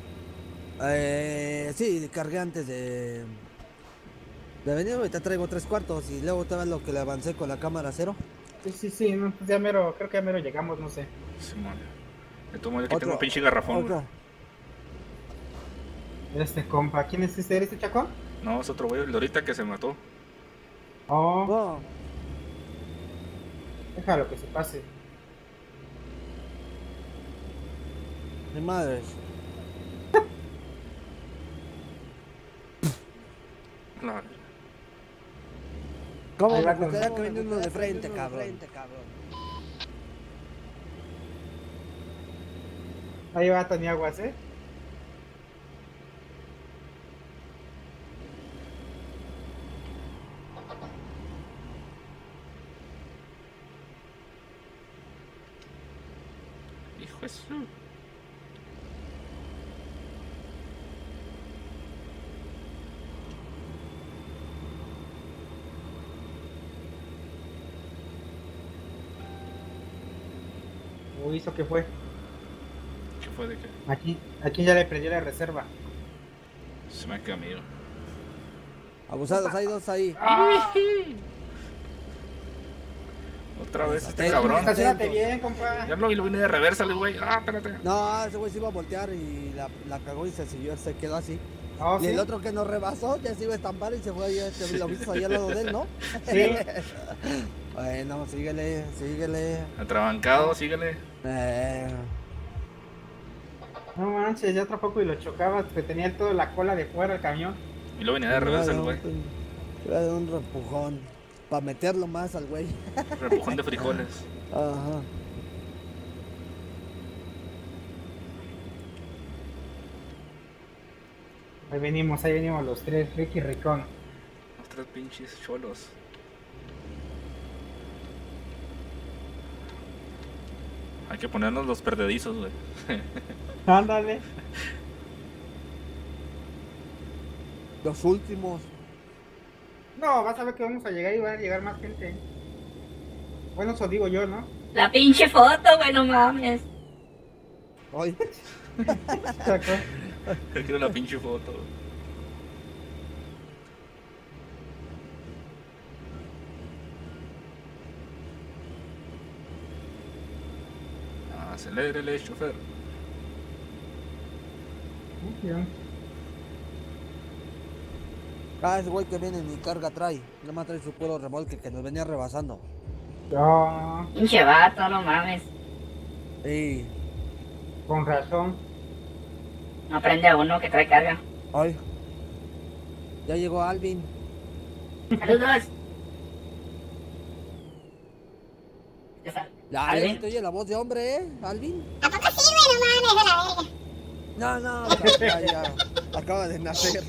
Sí, cargué antes de venir. Ahorita traigo 3/4 y luego te ves lo que le avancé con la cámara cero. Sí, no, pues ya mero, creo que ya mero llegamos, no sé. Simón. Me tomo el que tengo un pinche garrafón, güey. Compa, ¿quién es este? ¿Eres este Chacón? No, es otro güey, el de ahorita que se mató. Oh, déjalo que se pase. Mi madre. No. ¿Cómo Ahí me va con- gustaría que venga uno de frente, cabrón? Ahí va Tony Aguas, Hijo de su. Uy, ¿eso qué fue? ¿Qué fue de qué? Aquí ya le perdió la reserva. Se me ha quedado amigo. Abusados, hay dos ahí. Otra vez este Atento, cabrón. Estacionate bien, compa. Ya lo vine de reversa, güey. Ah, espérate. No, ese güey se iba a voltear y la cagó y se siguió, se quedó así. Oh, Y ¿sí? el otro que nos rebasó ya se iba a estampar y se fue allá, lo viste ahí al lado de él, ¿no? Sí. Bueno, síguele, síguele. Atrabancado, síguele. No manches, ya otro poco y lo chocabas, que tenía toda la cola de fuera el camión. Y lo venía de reversa el güey. Iba a dar un repujón. Para meterlo más al güey. Repujón de frijoles. Ajá. Ahí venimos los tres, Ricky y Ricón. Los tres pinches cholos. Hay que ponernos los perdedizos, güey. Ándale. Los últimos. No, vas a ver que vamos a llegar y va a llegar más gente. Bueno, eso digo yo, ¿no? La pinche foto, güey, no mames. Ay. Yo quiero la pinche foto. Acelérele, chofer. Ah, ese güey que viene ni carga trae. Nada más trae su puro remolque que nos venía rebasando. No. Pinche vato, no mames. Sí. Con razón. No prende a uno que trae carga. Ay. Ya llegó Alvin. Saludos. Ya, ¿Alvin? ya te oye la voz de hombre, ¿eh? ¿Alvin? ¿A poco sí, güey? No mames, a la verga. No, ya. Acaba de nacer.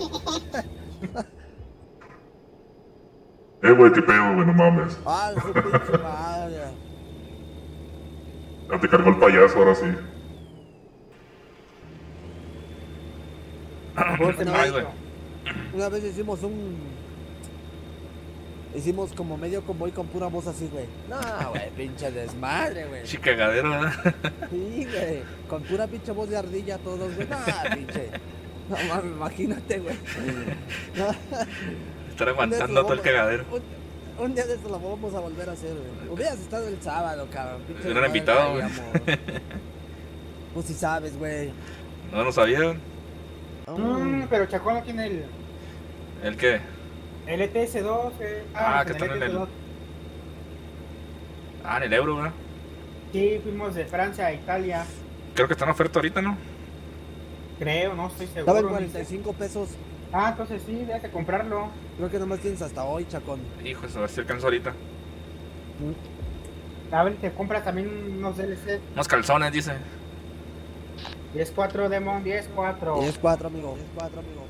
Güey, qué pedo, güey, no mames. Ah, su pinche madre. Ya te cargó el payaso, ahora sí. Una vez hicimos como medio convoy con pura voz así, güey. No, güey, pinche desmadre, güey. Chicagadero, ¿verdad? Sí, güey. Con pura pinche voz de ardilla todos, güey. No, pinche. No mames, imagínate, güey. Estar aguantando todo el cagadero. Un día de esto lo vamos a volver a hacer, güey. Hubieras estado el sábado, cabrón. Pinche Eran invitados, güey. Pues si sabes, güey. No lo sabían. Pero Chacón no tiene el... ¿El qué? El ETS2, que están en el... Ah, en el euro, ¿verdad? Sí, fuimos de Francia a Italia. Creo que está en oferta ahorita, ¿no? Creo, no estoy seguro. Estaba en 45 pesos. Ah, entonces sí, debes de comprarlo. Creo que nomás tienes hasta hoy, Chacón. Hijo, a ver si alcanzo ahorita. A ver, te compras también unos DLC. Unos calzones, dice. 10-4, Demon, 10-4. 10-4, amigo. 10-4, amigo.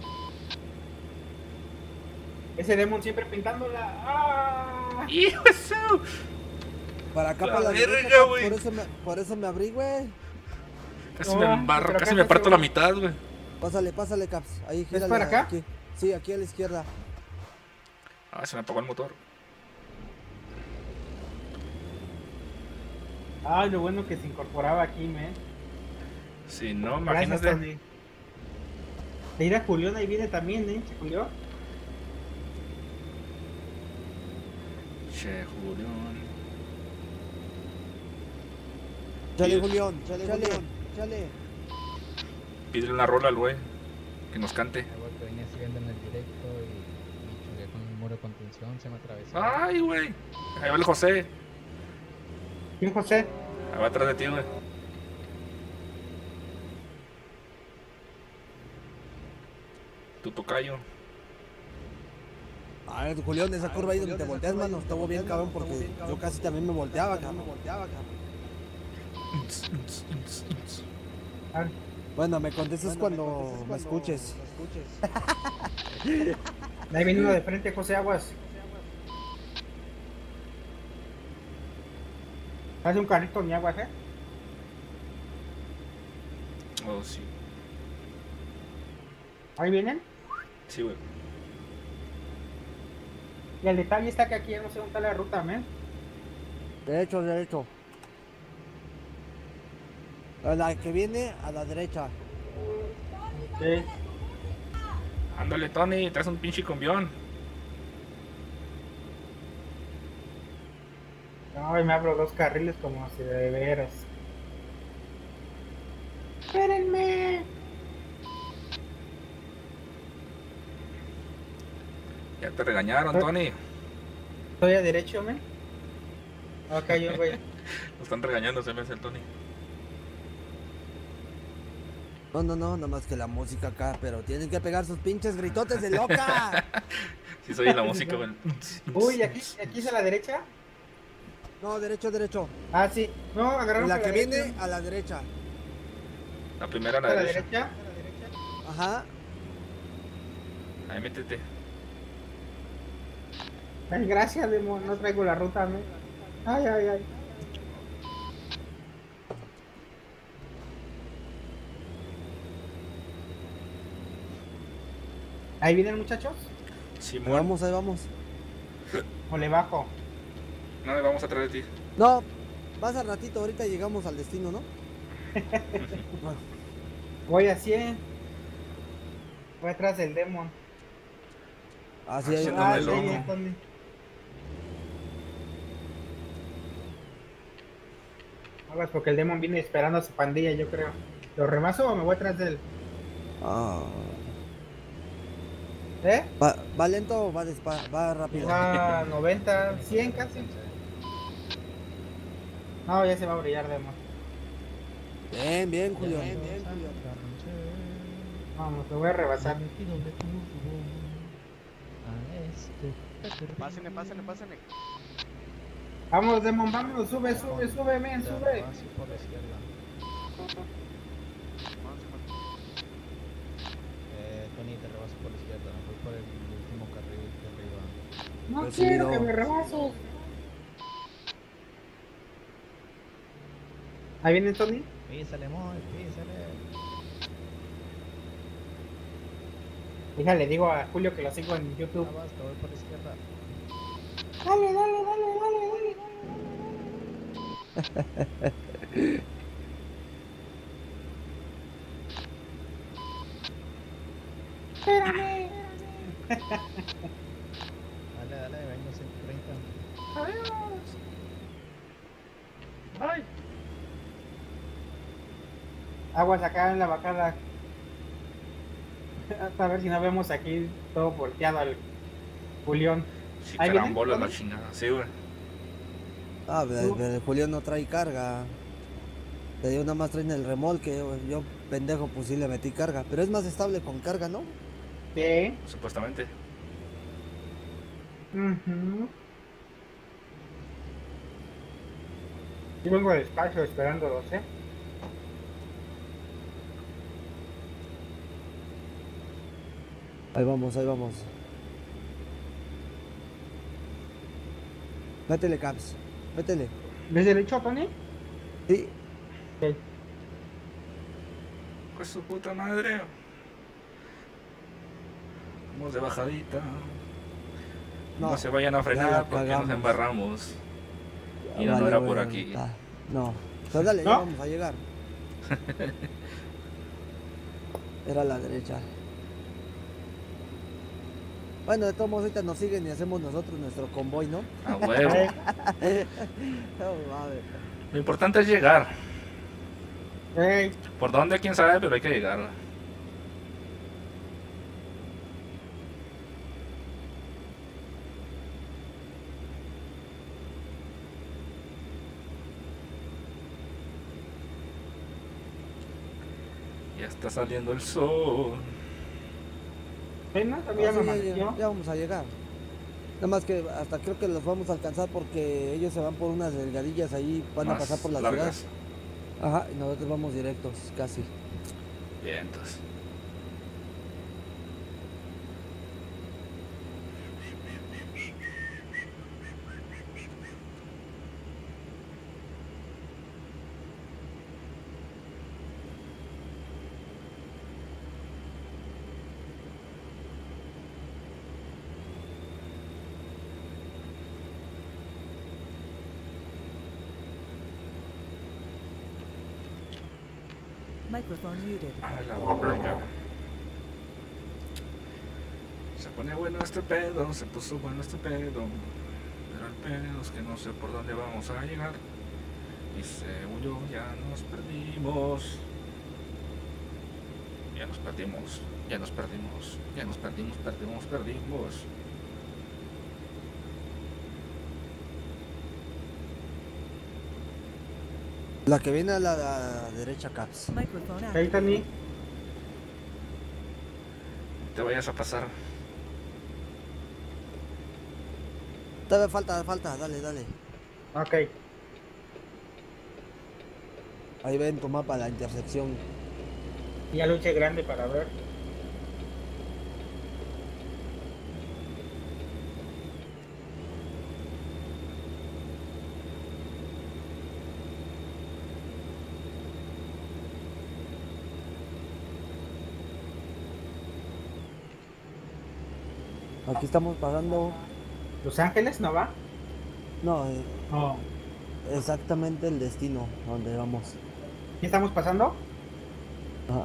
Ese Demon siempre pintándola. ¡Ah! ¡Hijo de su! Para acá, La para la verga, derecha, güey. por eso me abrí, güey. Casi me embarro, casi me parto la mitad, güey. Pásale, Caps. Ahí, gírale. para acá? Aquí. Sí, aquí a la izquierda. Ah, se me apagó el motor. Ay, lo bueno que se incorporaba aquí, man. Si no, Gracias, imagínate. Tony. Mira, Julián ahí viene también, ¿eh? Julio. Che, Julián. Chale, Julián. Chale. Pídele una rola al güey. Que nos cante. El güey que venía siguiendo en el directo y choqué con el muro de contención, se me atravesó. Ay, güey. Ahí va el José. ¿Quién, José? Ahí va atrás de ti, güey. Tu tocayo. Ay, Julián, esa curva ahí donde te volteas, mano, estuvo bien cabrón porque yo casi también me volteaba, cabrón. Bueno, me contestas cuando me escuches. Ahí viene uno de frente, José Aguas. Hace un carrito ni Aguas, Oh, sí. ¿Ahí vienen? Sí, güey. Y el detalle está que aquí ya no sé dónde está la ruta, men. Derecho. La que viene a la derecha. Sí. Ándale, Tony, traes un pinche cumbión. Ay, me abro 2 carriles como si de veras. ¡Espérenme! Ya te regañaron, Tony. ¿Estoy a derecho, men? Ok, yo voy. Lo están regañando, se me hace el Tony. No, nada más que la música acá, pero tienen que pegar sus pinches gritotes de loca. Sí, soy la música, güey. Uy, ¿aquí es a la derecha? No, derecho. Ah, sí. No, agarraron la que viene derecha. a la derecha. La primera a la derecha. Ajá. Ahí métete. Ay, gracias, Demo. No traigo la ruta, men. Ay. ¿Ahí vienen, muchachos? Sí, Ahí vamos. ¿O le bajo? No, vamos atrás de ti. No, vas al ratito, ahorita llegamos al destino, ¿no? Bueno. Voy a 100. Voy atrás del Demon. Así es. Sí, Tony. Aguas, porque el Demon viene esperando a su pandilla, yo creo. ¿Lo remaso o me voy atrás de él? ¿Eh? ¿Va lento o va rápido? Va 90, 100 casi. No, ya se va a brillar, Demon. Bien, Julio. Vamos, lo voy a rebasar. Pásenle. Vamos, Demon, vamos, sube, men, sube. Tony, te rebaso por la izquierda, voy por el último carril de arriba. No quiero que me rebases. ¿Ahí viene Tony? Písale, písale. Déjale, digo a Julio que lo sigo en YouTube. Ya basta, voy por la izquierda. Dale. Espérame. Dale, vengo 130. Adiós. Ay. Aguas acá en la bajada. Hasta a ver si no vemos aquí todo volteado al Julián. Sí, ¿Ahí viene, carambola Tony? la chingada. Sí, güey. El Julián no trae carga. Le dio nada más traen el remolque. Yo, pendejo, pues sí le metí carga. Pero es más estable con carga, ¿no? Sí. Supuestamente. Yo vengo despacio esperándolos, Ahí vamos. Métele, Caps. Métele. ¿Ves derecho, Tony? Sí. Okay. Pues su puta madre. Vamos de bajadita. No se vayan a frenar porque nos embarramos. Y no era por aquí. No. Pues dale, ya vamos a llegar. Era a la derecha. Bueno, de todos modos ahorita nos siguen y hacemos nosotros nuestro convoy, ¿no? A huevo. No, mames. Lo importante es llegar. ¿Por dónde? Quién sabe, pero hay que llegar. Ya está saliendo el sol. ¿Ven? También Ya vamos a llegar. Nada más que hasta creo que los vamos a alcanzar porque ellos se van por unas delgadillas ahí, van a Más pasar por la largas. ciudad. Ajá, y nosotros vamos directos, casi. Bien, entonces. Microphone muted. A la verga. Se pone bueno este pedo, se puso bueno este pedo. Pero el pedo es que no sé por dónde vamos a llegar. Y según yo ya nos perdimos. Ya nos perdimos, ya nos perdimos, ya nos perdimos. La que viene a la derecha, Caps. Microphone Ahí, activated. Tony. Te vayas a pasar. Todavía falta, dale. Ok. Ahí ven tu mapa, la intersección. Ya luché grande para ver. Aquí estamos pasando. ¿Los Ángeles no va? No, No. exactamente el destino a donde vamos. ¿Qué estamos pasando? Ajá.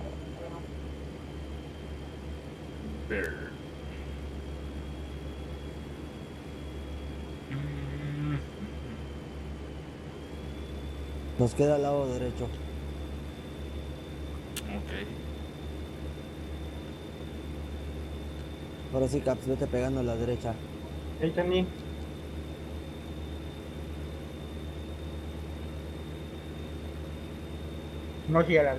Nos queda al lado derecho. Ok. Ahora sí, Caps, vete pegando a la derecha. Ahí, Tony. No llega.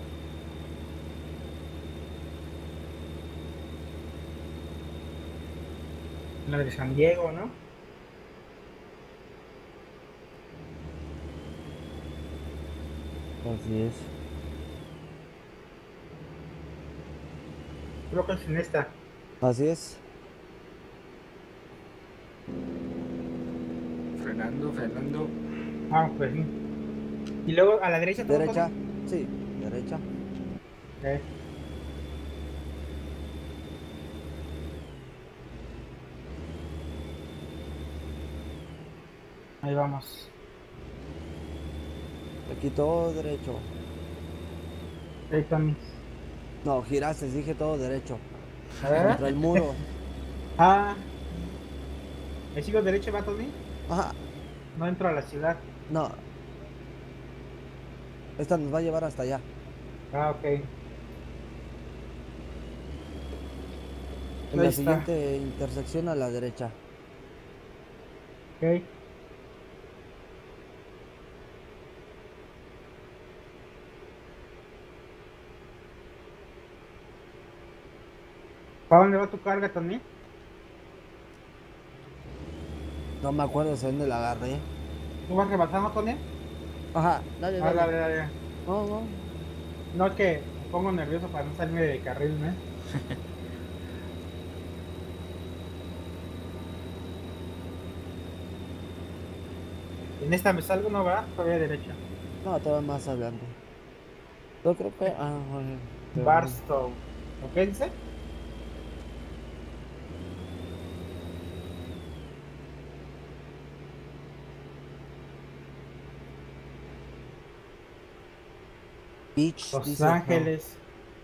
La de San Diego, ¿no? Así es. Creo que es en esta. Así es. Frenando. Ah, pues sí. Y luego a la derecha. ¿todo, Derecha. Tony? Sí, derecha. Ok. Ahí vamos. Aquí todo derecho. Ahí, Tony. No, giraste, dije todo derecho. ¿Eh? Contra el muro. Ah. ¿Me sigo derecho, va, Tony? Ajá. No entro a la ciudad. No. Esta nos va a llevar hasta allá. Ah, ok. En Ahí la está. siguiente intersección a la derecha. Ok. ¿Para dónde va tu carga, Tony? No me acuerdo de dónde la agarré. ¿Tú vas rebasando, Tony? Ajá, dale, Ah, dale. dale. No. No, es que me pongo nervioso para no salirme de carril, ¿no? En esta me salgo, no va, todavía derecha. No, todavía más adelante. Yo creo que. Ah, bueno. Barstow. ¿O qué dice? Beach, Los dice, no. Ángeles.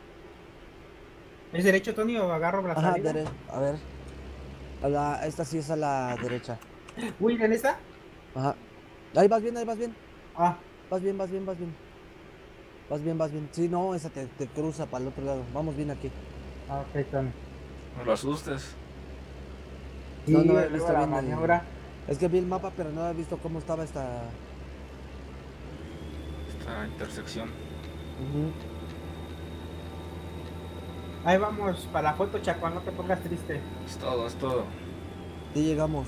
¿Es derecho, Tony, o agarro la Ajá, salida? a ver. Esta sí es a la derecha. Uy, ¿en esta? Ajá. Ahí vas bien. Ah. Vas bien. Vas bien. Sí, no, esa te cruza para el otro lado. Vamos bien aquí. Ah, ok, Tony. No lo asustes. Sí, No he luego visto la bien maniobra. Es que vi el mapa, pero no he visto cómo estaba esta. Esta intersección. Ahí vamos, para la foto, Chaco, no te pongas triste. Es todo. Sí llegamos.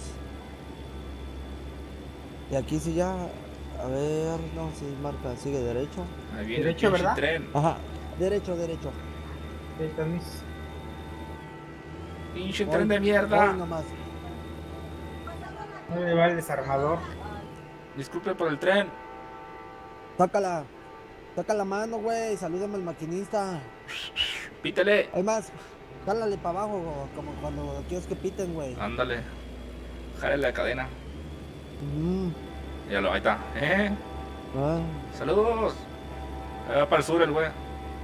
Y aquí sí ya... A ver, no, sí marca, sigue derecho. Ahí viene Derecho, el pinche ¿verdad? tren. Ajá, derecho, derecho. Sí, permiso. Pinche tren de mierda. Hoy nomás. Ahí va el desarmador. Disculpe por el tren. Sácala. Saca la mano, güey. Salúdame al maquinista. Pítale. Hay más. Jálale para abajo, como cuando quieres que piten, güey. Ándale. Jale la cadena. Mm. Ya lo, ahí está. Ah. Saludos. Ahí va para el sur el güey.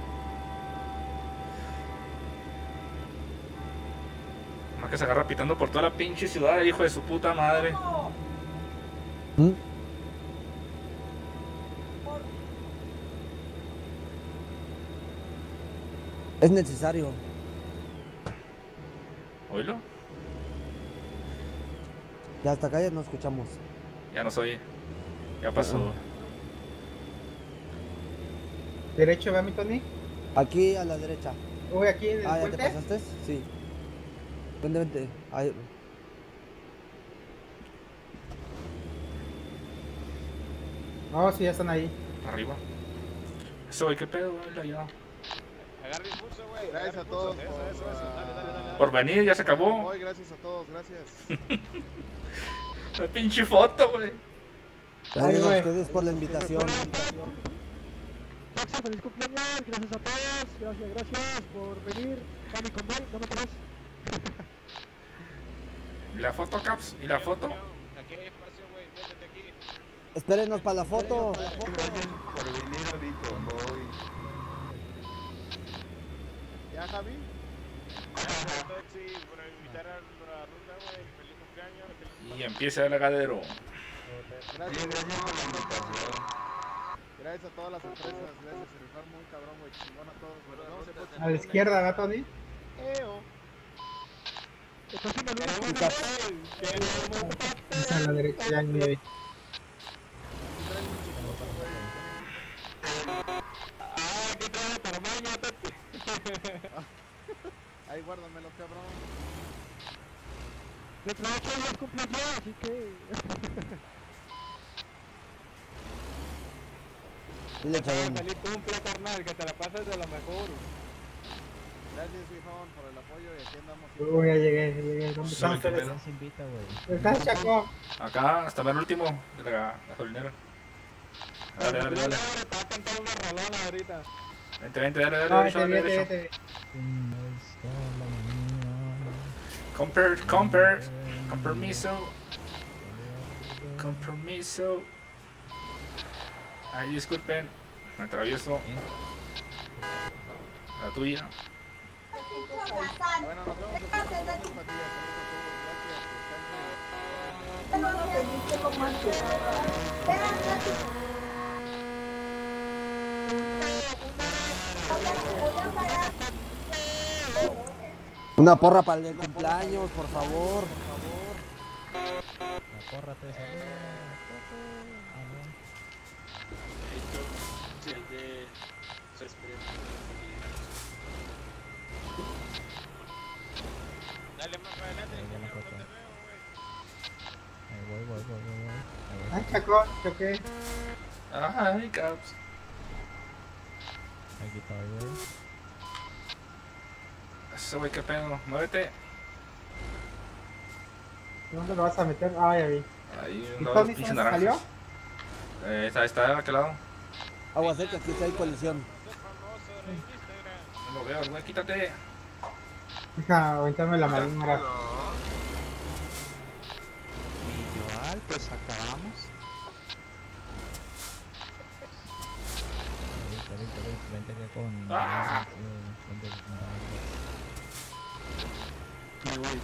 Más que se agarra pitando por toda la pinche ciudad, el hijo de su puta madre. ¿Mm? Es necesario. ¿Oílo? Ya hasta acá ya no escuchamos. Ya no soy. Ya pasó. ¿Derecho, va mi Tony? Aquí a la derecha. Uy, aquí en el ¿ya puente. te pasaste? Sí. Vente, vente. Ahí. No, sí, ya están ahí. Arriba. Eso, güey, qué pedo, güey, allá. Agarra impulso, güey. Gracias a todos. Eso. Dale. Por venir, ya se acabó. Hoy, gracias a todos, gracias. La pinche foto, güey. Gracias a ustedes por la invitación. Maxi, feliz cumpleaños, gracias a todos, gracias por venir. Cami con Boy, no me conoces. ¿Y la foto, Caps? ¿Y la foto? Aquí hay espacio, güey. Métete aquí. Espérenos para la foto. Por venir ahorita, voy. ¿Ya, Javi? Sí, por invitar a la ruta, güey. Feliz cumpleaños. Y empieza el agadero. Gracias por la invitación. Gracias a todas las empresas, gracias, se rifaron muy cabrón, güey, chingón a todos, güey. No, se puede A la izquierda, ¿va, Tony? Es a la derecha, ya ni ve. Ahí guárdamelo, cabrón. De trabajo ya cumpleaños, así que... Dile, chabón. Feliz cumple, carnal, que te la pases de lo mejor. Gracias, Fijón, por el apoyo y aquí andamos. Uy, ya llegué. ¿Dónde están ¿Qué ustedes? pedo? Se invita, güey. ¿Dónde estás, Chaco? Acá, hasta ver el último de la gasolinera. Dale. Te va a cantar una rolona ahorita. Vente, dale, No, derecho. vete. Con permiso. Ay, disculpen, me atravieso. La tuya. Bueno, nos vemos el próximo día. Una porra para el cumpleaños, por favor. La porra te saluda. Dale más para adelante, Ahí va la no foto. te veo, güey. Ahí voy. Ay, Chaco, choqué. Ay, Caps. Aquí está, güey. Ese güey, qué pedo. Muévete. ¿Dónde lo vas a meter? Ah, ya vi. Ahí, ¿Y no, Tony los pinches salió? naranjas. Está de aquel lado. Agua seca, aquí sí hay colisión. No lo veo, güey, quítate. Deja aventarme la marina. Igual, pues acabamos. Vente que con... ¡Ah! Me voy.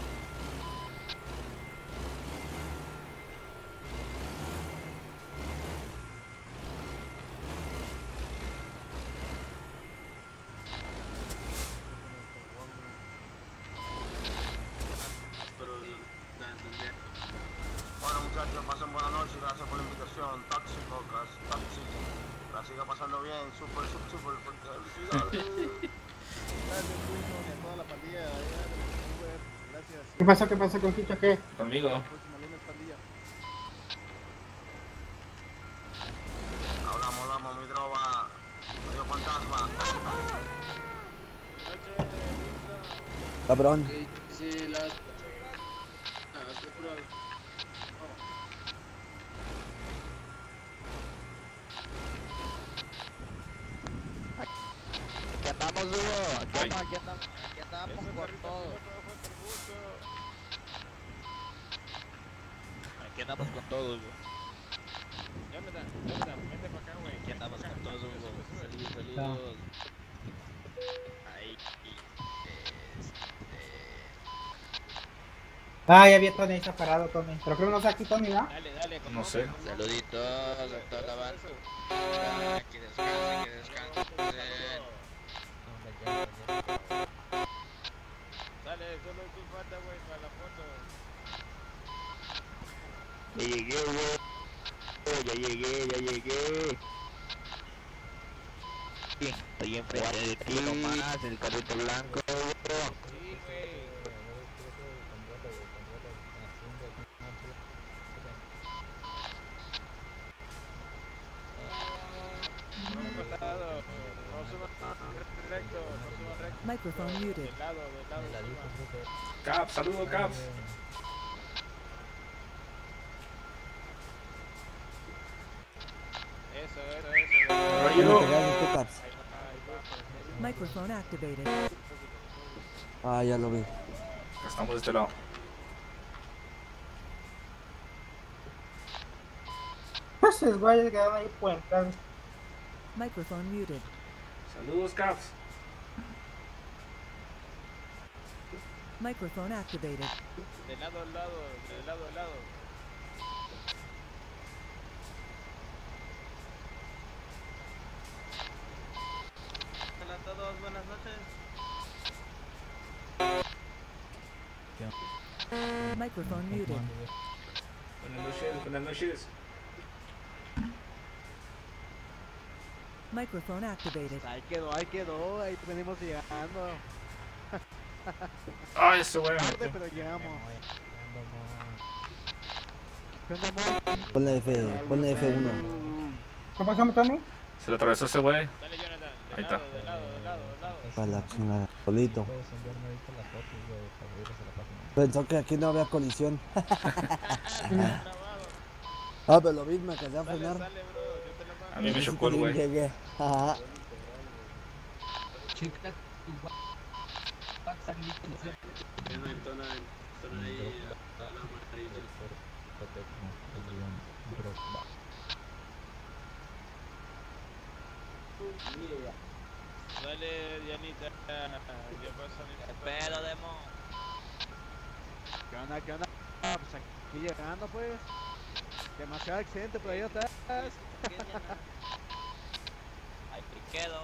Bueno, muchachos, pasen buenas noches, gracias por la invitación. Tóxico, tóxico. La siga pasando bien, súper, felicidades. Gracias, Wilson, y a toda la pandilla de allá de Uber. Gracias. ¿Qué pasó? ¿Qué pasó con Kicho? ¿Qué? Conmigo. Hablamos, mi droga. Odio fantasma. Cabrón. Sí, la... Aquí andamos, Hugo. Aquí andamos por todo. Aquí andamos con todo, Hugo. Vente para acá, güey. Aquí andamos con todo, Hugo. Saludos. Ahí. Ah, ya vi a Tony, ahí está parado Tony. Pero creo que no está aquí Tony, ¿no? Dale, No sé. Saluditos a toda la banda. Que descansen. Dale, solo tú falta, güey, para la foto. Ya llegué, güey. Ya llegué. Sí, estoy enfrente del kilo más, el carrito blanco, bro. Sí, güey. Microphone muted. Caps, saludos, Caps. Microphone activated. Ah, ya lo vi. Estamos de este lado. Esos güeyes quedaron ahí puertas. Microphone muted. Saludos, Caps. Microphone activated. De lado a lado. Hola a todos, buenas noches. Microphone muted. Buenas noches. Microphone activated. Ahí quedó, ahí venimos llegando. Ay, eso güey. Tarde, pero llegamos. ¿Qué onda, amor? Ponle F1. ¿Qué pasó, Tony? Se le atravesó ese güey. Dale, Jonathan. Ahí está. De lado. Para la chingada, solito. Puedes enviarme ahorita las fotos, güey, para subirlas a la página. Pensó que aquí no había colisión. Ah, pero lo vi, me alcancé a frenar. A mí me chocó el güey. Llegué. Ajá. Chica, tu Dale, Dianita. Ya pasó el Pero, demo. ¿Qué onda? Pues aquí llegando, pues. Demasiado accidente, pero ahí estás. Ahí quedo.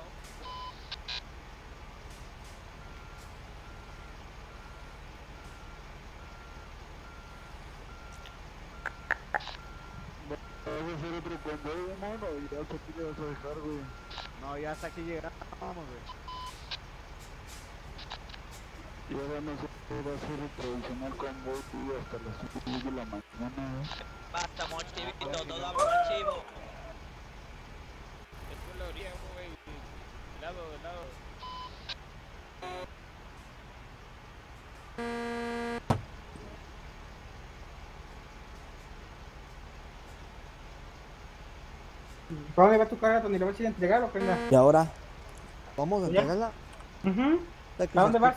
¿Vas a hacer otro convoy, hermano? ¿Y ya hasta aquí le vas a dejar, güey? No, ya hasta aquí llegamos, güey. Y ahora no sé, va a ser el tradicional convoy, tío, hasta las 10 de la mañana, ¿eh? Basta, mochivito, todo archivo. Es por la orilla, güey. De lado. ¿Para dónde va tu carga, Tony? ¿La vas a ir a entregar o qué onda? ¿Y ahora? ¿Vamos a ¿Ya? entregarla? ¿A dónde vas?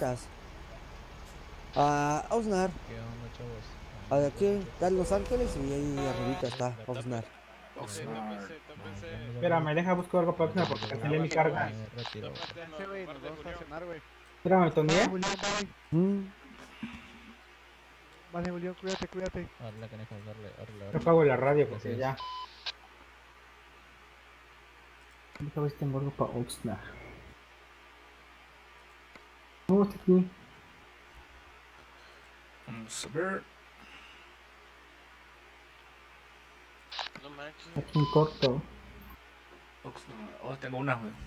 A Osnar. ¿Qué onda, chavos? A aquí está Los Ángeles y ahí arribita está Osnar. Espérame, deja buscar algo para Oxnard porque cancelé mi carga. Espérense, güey, nos vamos a estacionar, güey. Espérame, Tony, Vale, Julián, bye. Vale, Julián, cuídate. Órale, canijos, órale. Yo apago la radio porque Gracias. ya. Deja ver si tengo algo para Oxnard. No, está aquí. Vamos a ver. No manches. Aquí en corto. Oh, tengo una, güey.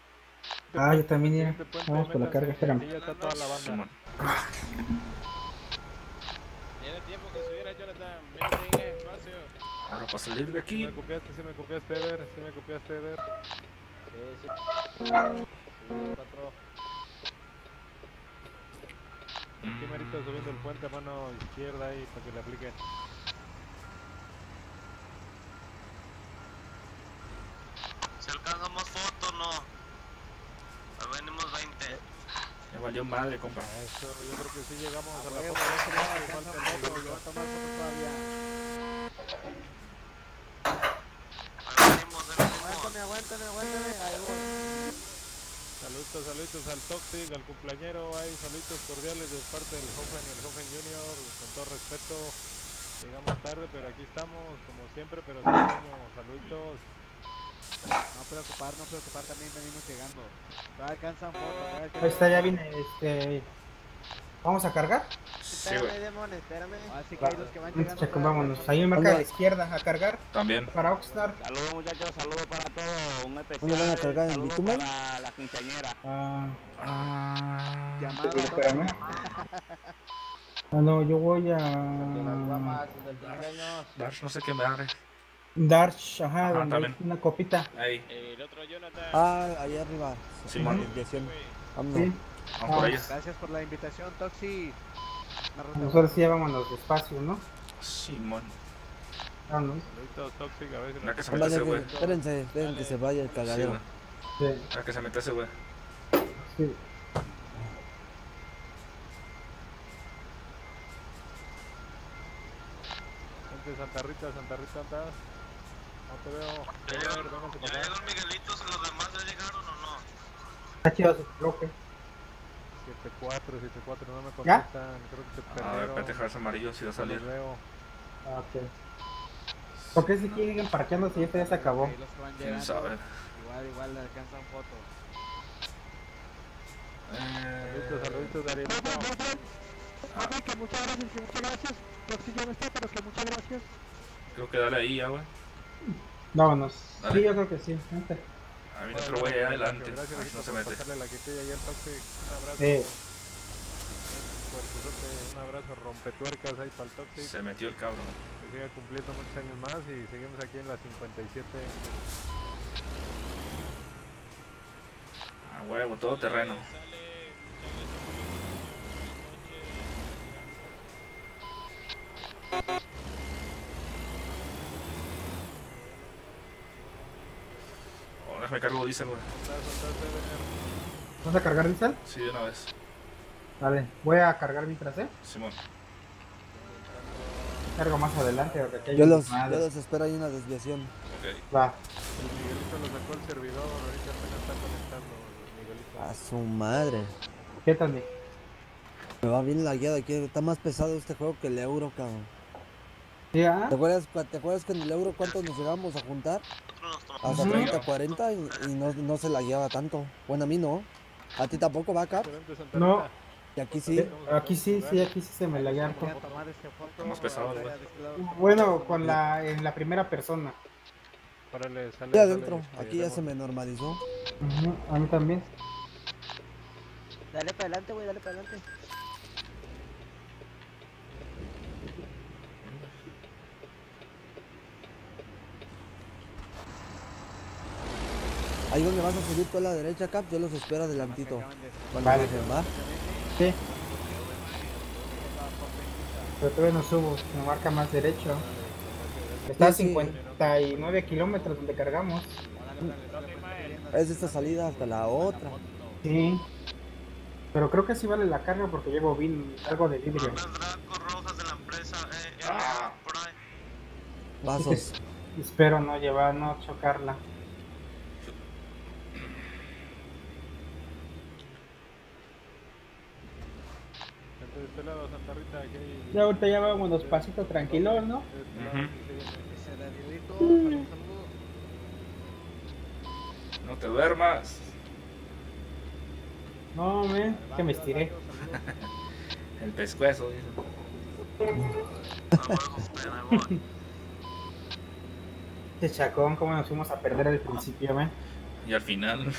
Ah, yo también ya. Vamos por la carga, espérame. Ahora para salir de aquí. Sí me copiaste, Eder. Sí, sí. Sí, 4. Aquí merito subiendo el puente a mano izquierda ahí para que le apliquen. Si alcanzamos fotos, no. Ahí venimos 20. Me valió madre, compa. Eso, yo creo que sí llegamos a la foto. Aguántame. Ahí voy. Saluditos al Toxic, al cumpleañero. Ahí, saluditos cordiales de parte del Joven y el Joven Junior. Con todo respeto. Llegamos tarde, pero aquí estamos, como siempre, pero sin sueño. Saluditos. No preocupar, también venimos llegando. Todavía alcanzan fotos. Ahí está, ya vine, ¿vamos a cargar? Sí, güey. Espérame. Así que hay los que van llegando. Checo, vámonos. Ahí me marca a la izquierda, a cargar. También. Para Oxnard. Saludos muchachos, saludos para todos. Un especial. ¿Dónde van a cargar? ¿En saludo bitumen? para la quinceañera. Llamada. Espérame. No, yo voy a... Darsh, no sé qué me abre. Darsh, ajá, donde hay también. una copita. Ahí. El otro Jonathan. Ahí arriba. Simón. Desviación. Sí. Vámonos. Vamos por allá. Gracias por la invitación, Toxi. Nosotros sí ya vámonos despacio, ¿no? Simón. Vámonos. Saluditos Toxic, a ver si Mira que se Ándale, mete ese güey. espérense, esperen que se vaya el cagadero. Sí. Mira que se mete ese güey. Sí. Gente, Santa Rita, andas. No te veo. Ya llegaron Miguelitos y los demás ya llegaron o no. Está chido su bloque. 7-4, no me ¿Ya? contestan. Creo que se A ver, perdieron. pendejadas amarillos si va a No los salir. veo. Ah, ok. ¿Por qué si siguen parqueando si esto ya se acabó? Ok, los que van ¿Quién llegando. sabe? Igual le alcanzan fotos. Saluditos, Darielito. Que muchas gracias. Toxi ya no está, pero que muchas gracias. Creo que dale ahí ya, güey. Vámonos. Dale. Sí, yo creo que sí. Vente. A mí otro güey allá adelante. Gracias, Así no se por mete. pasarle la quitilla ahí al Toxic. Un abrazo. Sí. Un abrazo rompetuercas ahí para el Toxic. Se metió el cabrón. Que siga cumpliendo muchos años más y seguimos aquí en la 57. A huevo, todo terreno. Ahora me cargo diésel, güey. ¿Vas a cargar diesel? Sí, de una vez. Vale, voy a cargar mientras, Simón. Cargo más adelante. Porque aquí hay Yo los madres. espero ahí en la desviación. Ok. Va. El Miguelito lo sacó el servidor, ahorita apenas está conectando Miguelito. A su madre. ¿Qué tal, Nick? Me va bien lagueado aquí. Está más pesado este juego que el euro, cabrón. ¿Sí, ah? ¿Te acuerdas que en el euro cuánto nos llegamos a juntar? Hasta Ujú. 30, 40 y no se lagueaba tanto. Bueno, a mí no. A ti tampoco, backup. No. Y aquí sí. Aquí sí se me la harto. Está más pesado, güey. Bueno, en la primera persona. Órale, sale, Ya adentro. sale, Aquí ya se me normalizó. Ujú, a mí también. Dale para adelante, güey, dale para adelante. Ahí donde vas a subir tú a la derecha, Cap, yo los espero adelantito. Cuando Vale. bajen, ¿va? Sí. Pero todavía no subo, me marca más derecho. Está a Sí, sí. 59 kilómetros donde cargamos. Es de esta salida hasta la otra. Sí. Pero creo que sí vale la carga porque llevo algo de vidrio. Vasos. Espero no chocarla. De este lado, Santa Rita, aquí hay... Ya ahorita ya vámonos pasito tranquilo, ¿no? No te duermas. No, que me estiré. El pescuezo, dice. Este chacón, cómo nos fuimos a perder al principio, ¿ven? Y al final.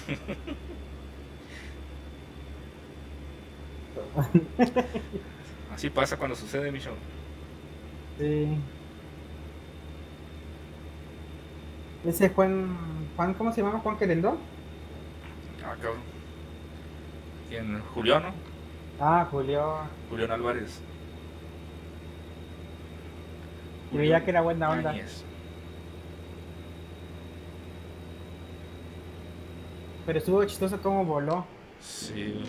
Sí. Así pasa cuando sucede, mi show. Sí. Ese Juan, ¿cómo se llama? Juan Querendón. Ah, cabrón. ¿Quién? Julián, ¿no? Ah, Julio. Julián Álvarez. Y veía que era buena onda. Áñez. Pero estuvo chistoso cómo voló. Sí.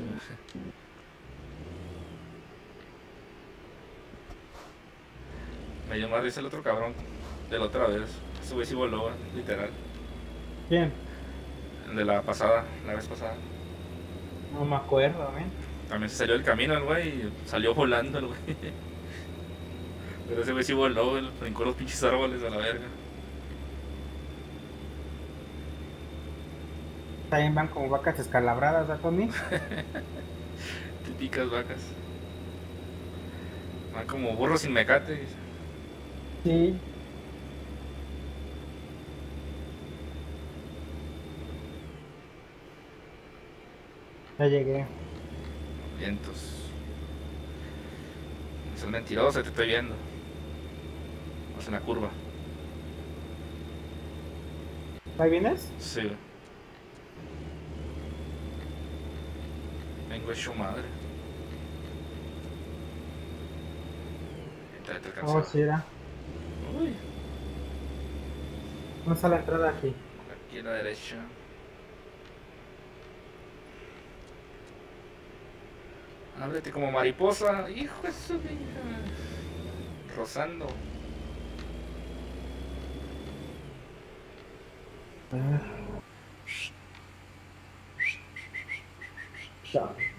Me dio más risa el otro cabrón de la otra vez. Ese güey sí voló, literal. ¿Quién? El de la pasada, la vez pasada. No me acuerdo, ¿eh? También se salió del camino el güey y salió volando el güey. Pero ese güey sí voló, güey, brincó los pinches árboles a la verga. También van como vacas escalabradas, ¿verdad, Tony? Típicas vacas. Van como burros sin mecate. Sí. Ya llegué. Vientos. Es mentiroso, te estoy viendo. Vas en la curva. ¿Ahí vienes? Sí. Vengo hecho madre. Te alcanzó. Oh, sí era. Uy. ¿Dónde está la entrada aquí? Aquí a la derecha. Ábrete como mariposa. Hijo de su hija. Rozando. Chao.